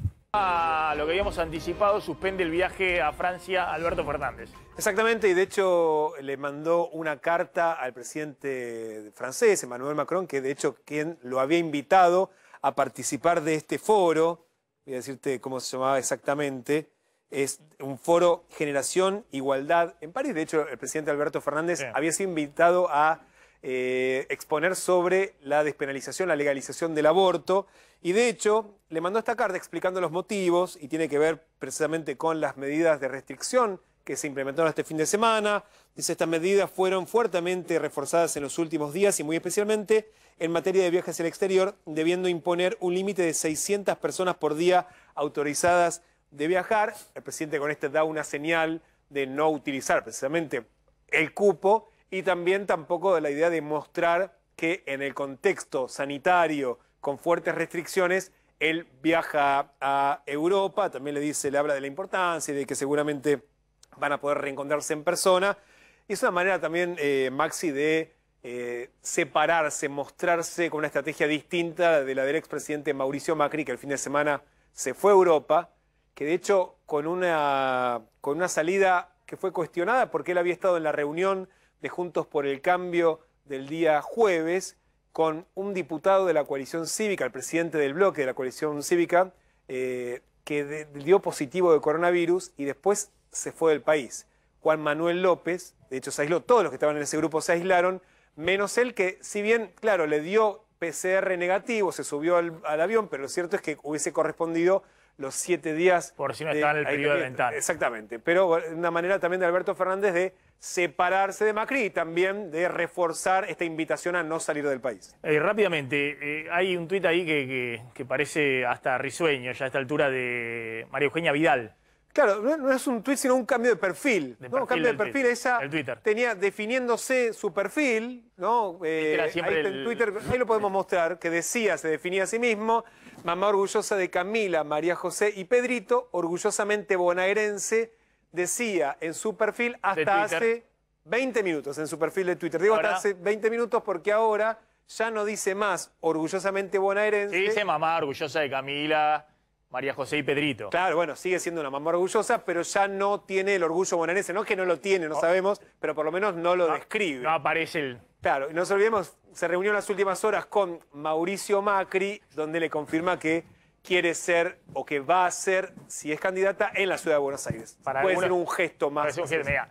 Ah, lo que habíamos anticipado, suspende el viaje a Francia Alberto Fernández. Exactamente, y de hecho le mandó una carta al presidente francés, Emmanuel Macron, que de hecho quien lo había invitado a participar de este foro, voy a decirte cómo se llamaba exactamente, es un foro Generación Igualdad en París. De hecho, el presidente Alberto Fernández sí. había sido invitado a eh, exponer sobre la despenalización, la legalización del aborto, y de hecho le mandó esta carta explicando los motivos, y tiene que ver precisamente con las medidas de restricción que se implementaron este fin de semana. Dice, estas medidas fueron fuertemente reforzadas en los últimos días y muy especialmente en materia de viajes al exterior, debiendo imponer un límite de seiscientas personas por día autorizadas de viajar. El presidente con este da una señal de no utilizar precisamente el cupo, y también tampoco de la idea de mostrar que en el contexto sanitario con fuertes restricciones él viaja a Europa. También le dice, le habla de la importancia y de que seguramente van a poder reencontrarse en persona. Y es una manera también, eh, Maxi, de eh, separarse, mostrarse con una estrategia distinta de la del expresidente Mauricio Macri, que el fin de semana se fue a Europa, que de hecho con una, con una salida que fue cuestionada porque él había estado en la reunión de Juntos por el Cambio del día jueves con un diputado de la coalición cívica, el presidente del bloque de la coalición cívica, eh, que de, dio positivo de coronavirus y después se fue del país. Juan Manuel López, de hecho se aisló, todos los que estaban en ese grupo se aislaron, menos él, que si bien, claro, le dio P C R negativo, se subió al, al avión, pero lo cierto es que hubiese correspondido los siete días... Por si no estaba en el periodo de ventana. Exactamente, pero una manera también de Alberto Fernández de separarse de Macri y también de reforzar esta invitación a no salir del país. Eh, rápidamente, eh, hay un tuit ahí que, que, que parece hasta risueño ya a esta altura, de María Eugenia Vidal. Claro, no es un tuit, sino un cambio de perfil. De ¿no? perfil Un cambio de perfil. Ella el Twitter. tenía definiéndose su perfil, ¿no? Eh, ahí el... en Twitter, ahí lo podemos mostrar, que decía, se definía a sí mismo, mamá orgullosa de Camila, María José y Pedrito, orgullosamente bonaerense, decía en su perfil hasta hace veinte minutos, en su perfil de Twitter. Digo ahora, hasta hace veinte minutos porque ahora ya no dice más orgullosamente bonaerense. Sí, dice mamá orgullosa de Camila, María José y Pedrito. Claro, bueno, sigue siendo una mamá orgullosa, pero ya no tiene el orgullo bonaerense. No es que no lo tiene, no oh. sabemos, pero por lo menos no lo no, describe. No aparece el... Claro, y no nos olvidemos, se reunió en las últimas horas con Mauricio Macri, donde le confirma que quiere ser, o que va a ser, si es candidata, en la ciudad de Buenos Aires. Para Puede algunos, ser un gesto más. Un gesto, mira.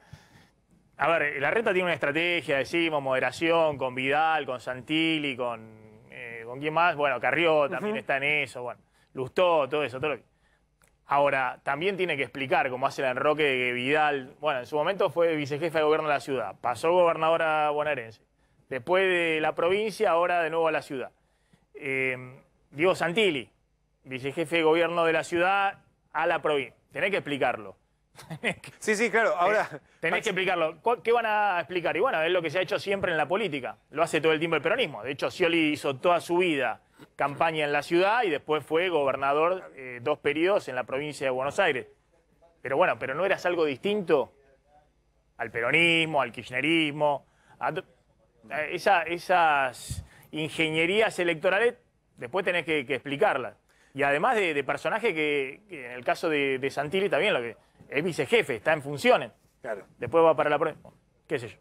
A ver, la Reta tiene una estrategia, decimos, moderación, con Vidal, con Santilli, con... Eh, ¿con quién más? Bueno, Carrió también uh-huh. está en eso, bueno. Lustó, todo eso, todo lo que... Ahora, también tiene que explicar, como hace el enroque de que Vidal, bueno, en su momento fue vicejefe de gobierno de la ciudad, pasó gobernadora bonaerense, después de la provincia, ahora de nuevo a la ciudad. Eh, Diego Santilli, vicejefe de gobierno de la ciudad a la provincia. Tenés que explicarlo. Sí, sí, claro, ahora... Tenés que explicarlo. ¿Qué van a explicar? Y bueno, es lo que se ha hecho siempre en la política. Lo hace todo el tiempo el peronismo. De hecho, Scioli hizo toda su vida campaña en la ciudad y después fue gobernador eh, dos periodos en la provincia de Buenos Aires. Pero bueno, ¿pero no eras algo distinto? al peronismo, al kirchnerismo, a, a esa, esas ingenierías electorales, después tenés que, que explicarlas. Y además de, de personaje que, que en el caso de, de Santilli también, lo que es vicejefe, está en funciones. Claro. Después va para la prueba, qué sé yo.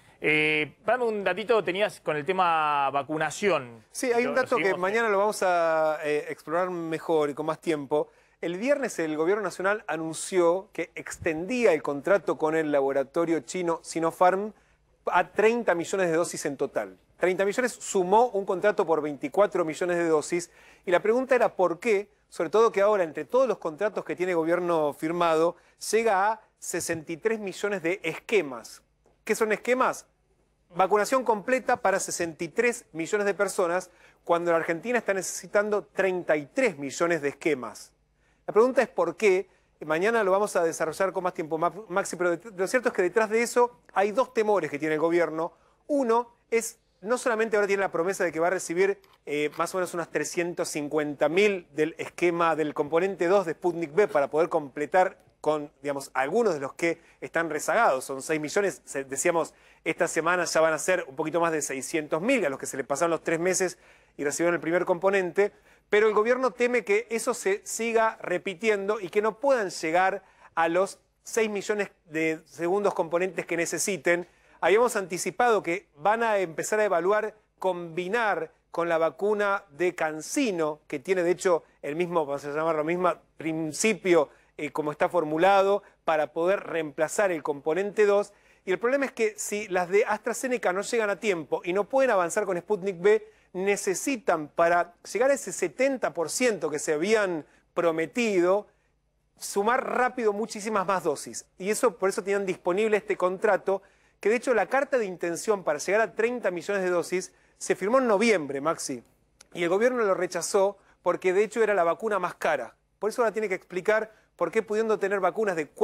Eh, dame un datito que tenías con el tema vacunación. Sí, hay un Lo- dato lo que seguimos. mañana lo vamos a eh, explorar mejor y con más tiempo. El viernes el Gobierno Nacional anunció que extendía el contrato con el laboratorio chino Sinopharm a treinta millones de dosis en total. treinta millones sumó un contrato por veinticuatro millones de dosis y la pregunta era por qué, sobre todo que ahora entre todos los contratos que tiene el gobierno firmado, llega a sesenta y tres millones de esquemas. ¿Qué son esquemas? Vacunación completa para sesenta y tres millones de personas, cuando la Argentina está necesitando treinta y tres millones de esquemas. La pregunta es por qué. Mañana lo vamos a desarrollar con más tiempo, Maxi, pero lo cierto es que detrás de eso hay dos temores que tiene el gobierno. Uno es, no solamente ahora tiene la promesa de que va a recibir eh, más o menos unas trescientos cincuenta mil del esquema del componente dos de Sputnik V para poder completar con, digamos, algunos de los que están rezagados. Son seis millones, decíamos, esta semana ya van a ser un poquito más de seiscientos mil a los que se le pasaron los tres meses y recibieron el primer componente. Pero el gobierno teme que eso se siga repitiendo y que no puedan llegar a los seis millones de segundos componentes que necesiten. Habíamos anticipado que van a empezar a evaluar combinar con la vacuna de CanSino, que tiene de hecho el mismo, vamos a llamarlo lo mismo, principio eh, como está formulado, para poder reemplazar el componente dos. Y el problema es que si las de AstraZeneca no llegan a tiempo y no pueden avanzar con Sputnik V, necesitan para llegar a ese setenta por ciento que se habían prometido, sumar rápido muchísimas más dosis. Y eso, por eso tenían disponible este contrato, que de hecho la carta de intención para llegar a treinta millones de dosis se firmó en noviembre, Maxi. Y el gobierno lo rechazó porque de hecho era la vacuna más cara. Por eso ahora tiene que explicar por qué pudiendo tener vacunas de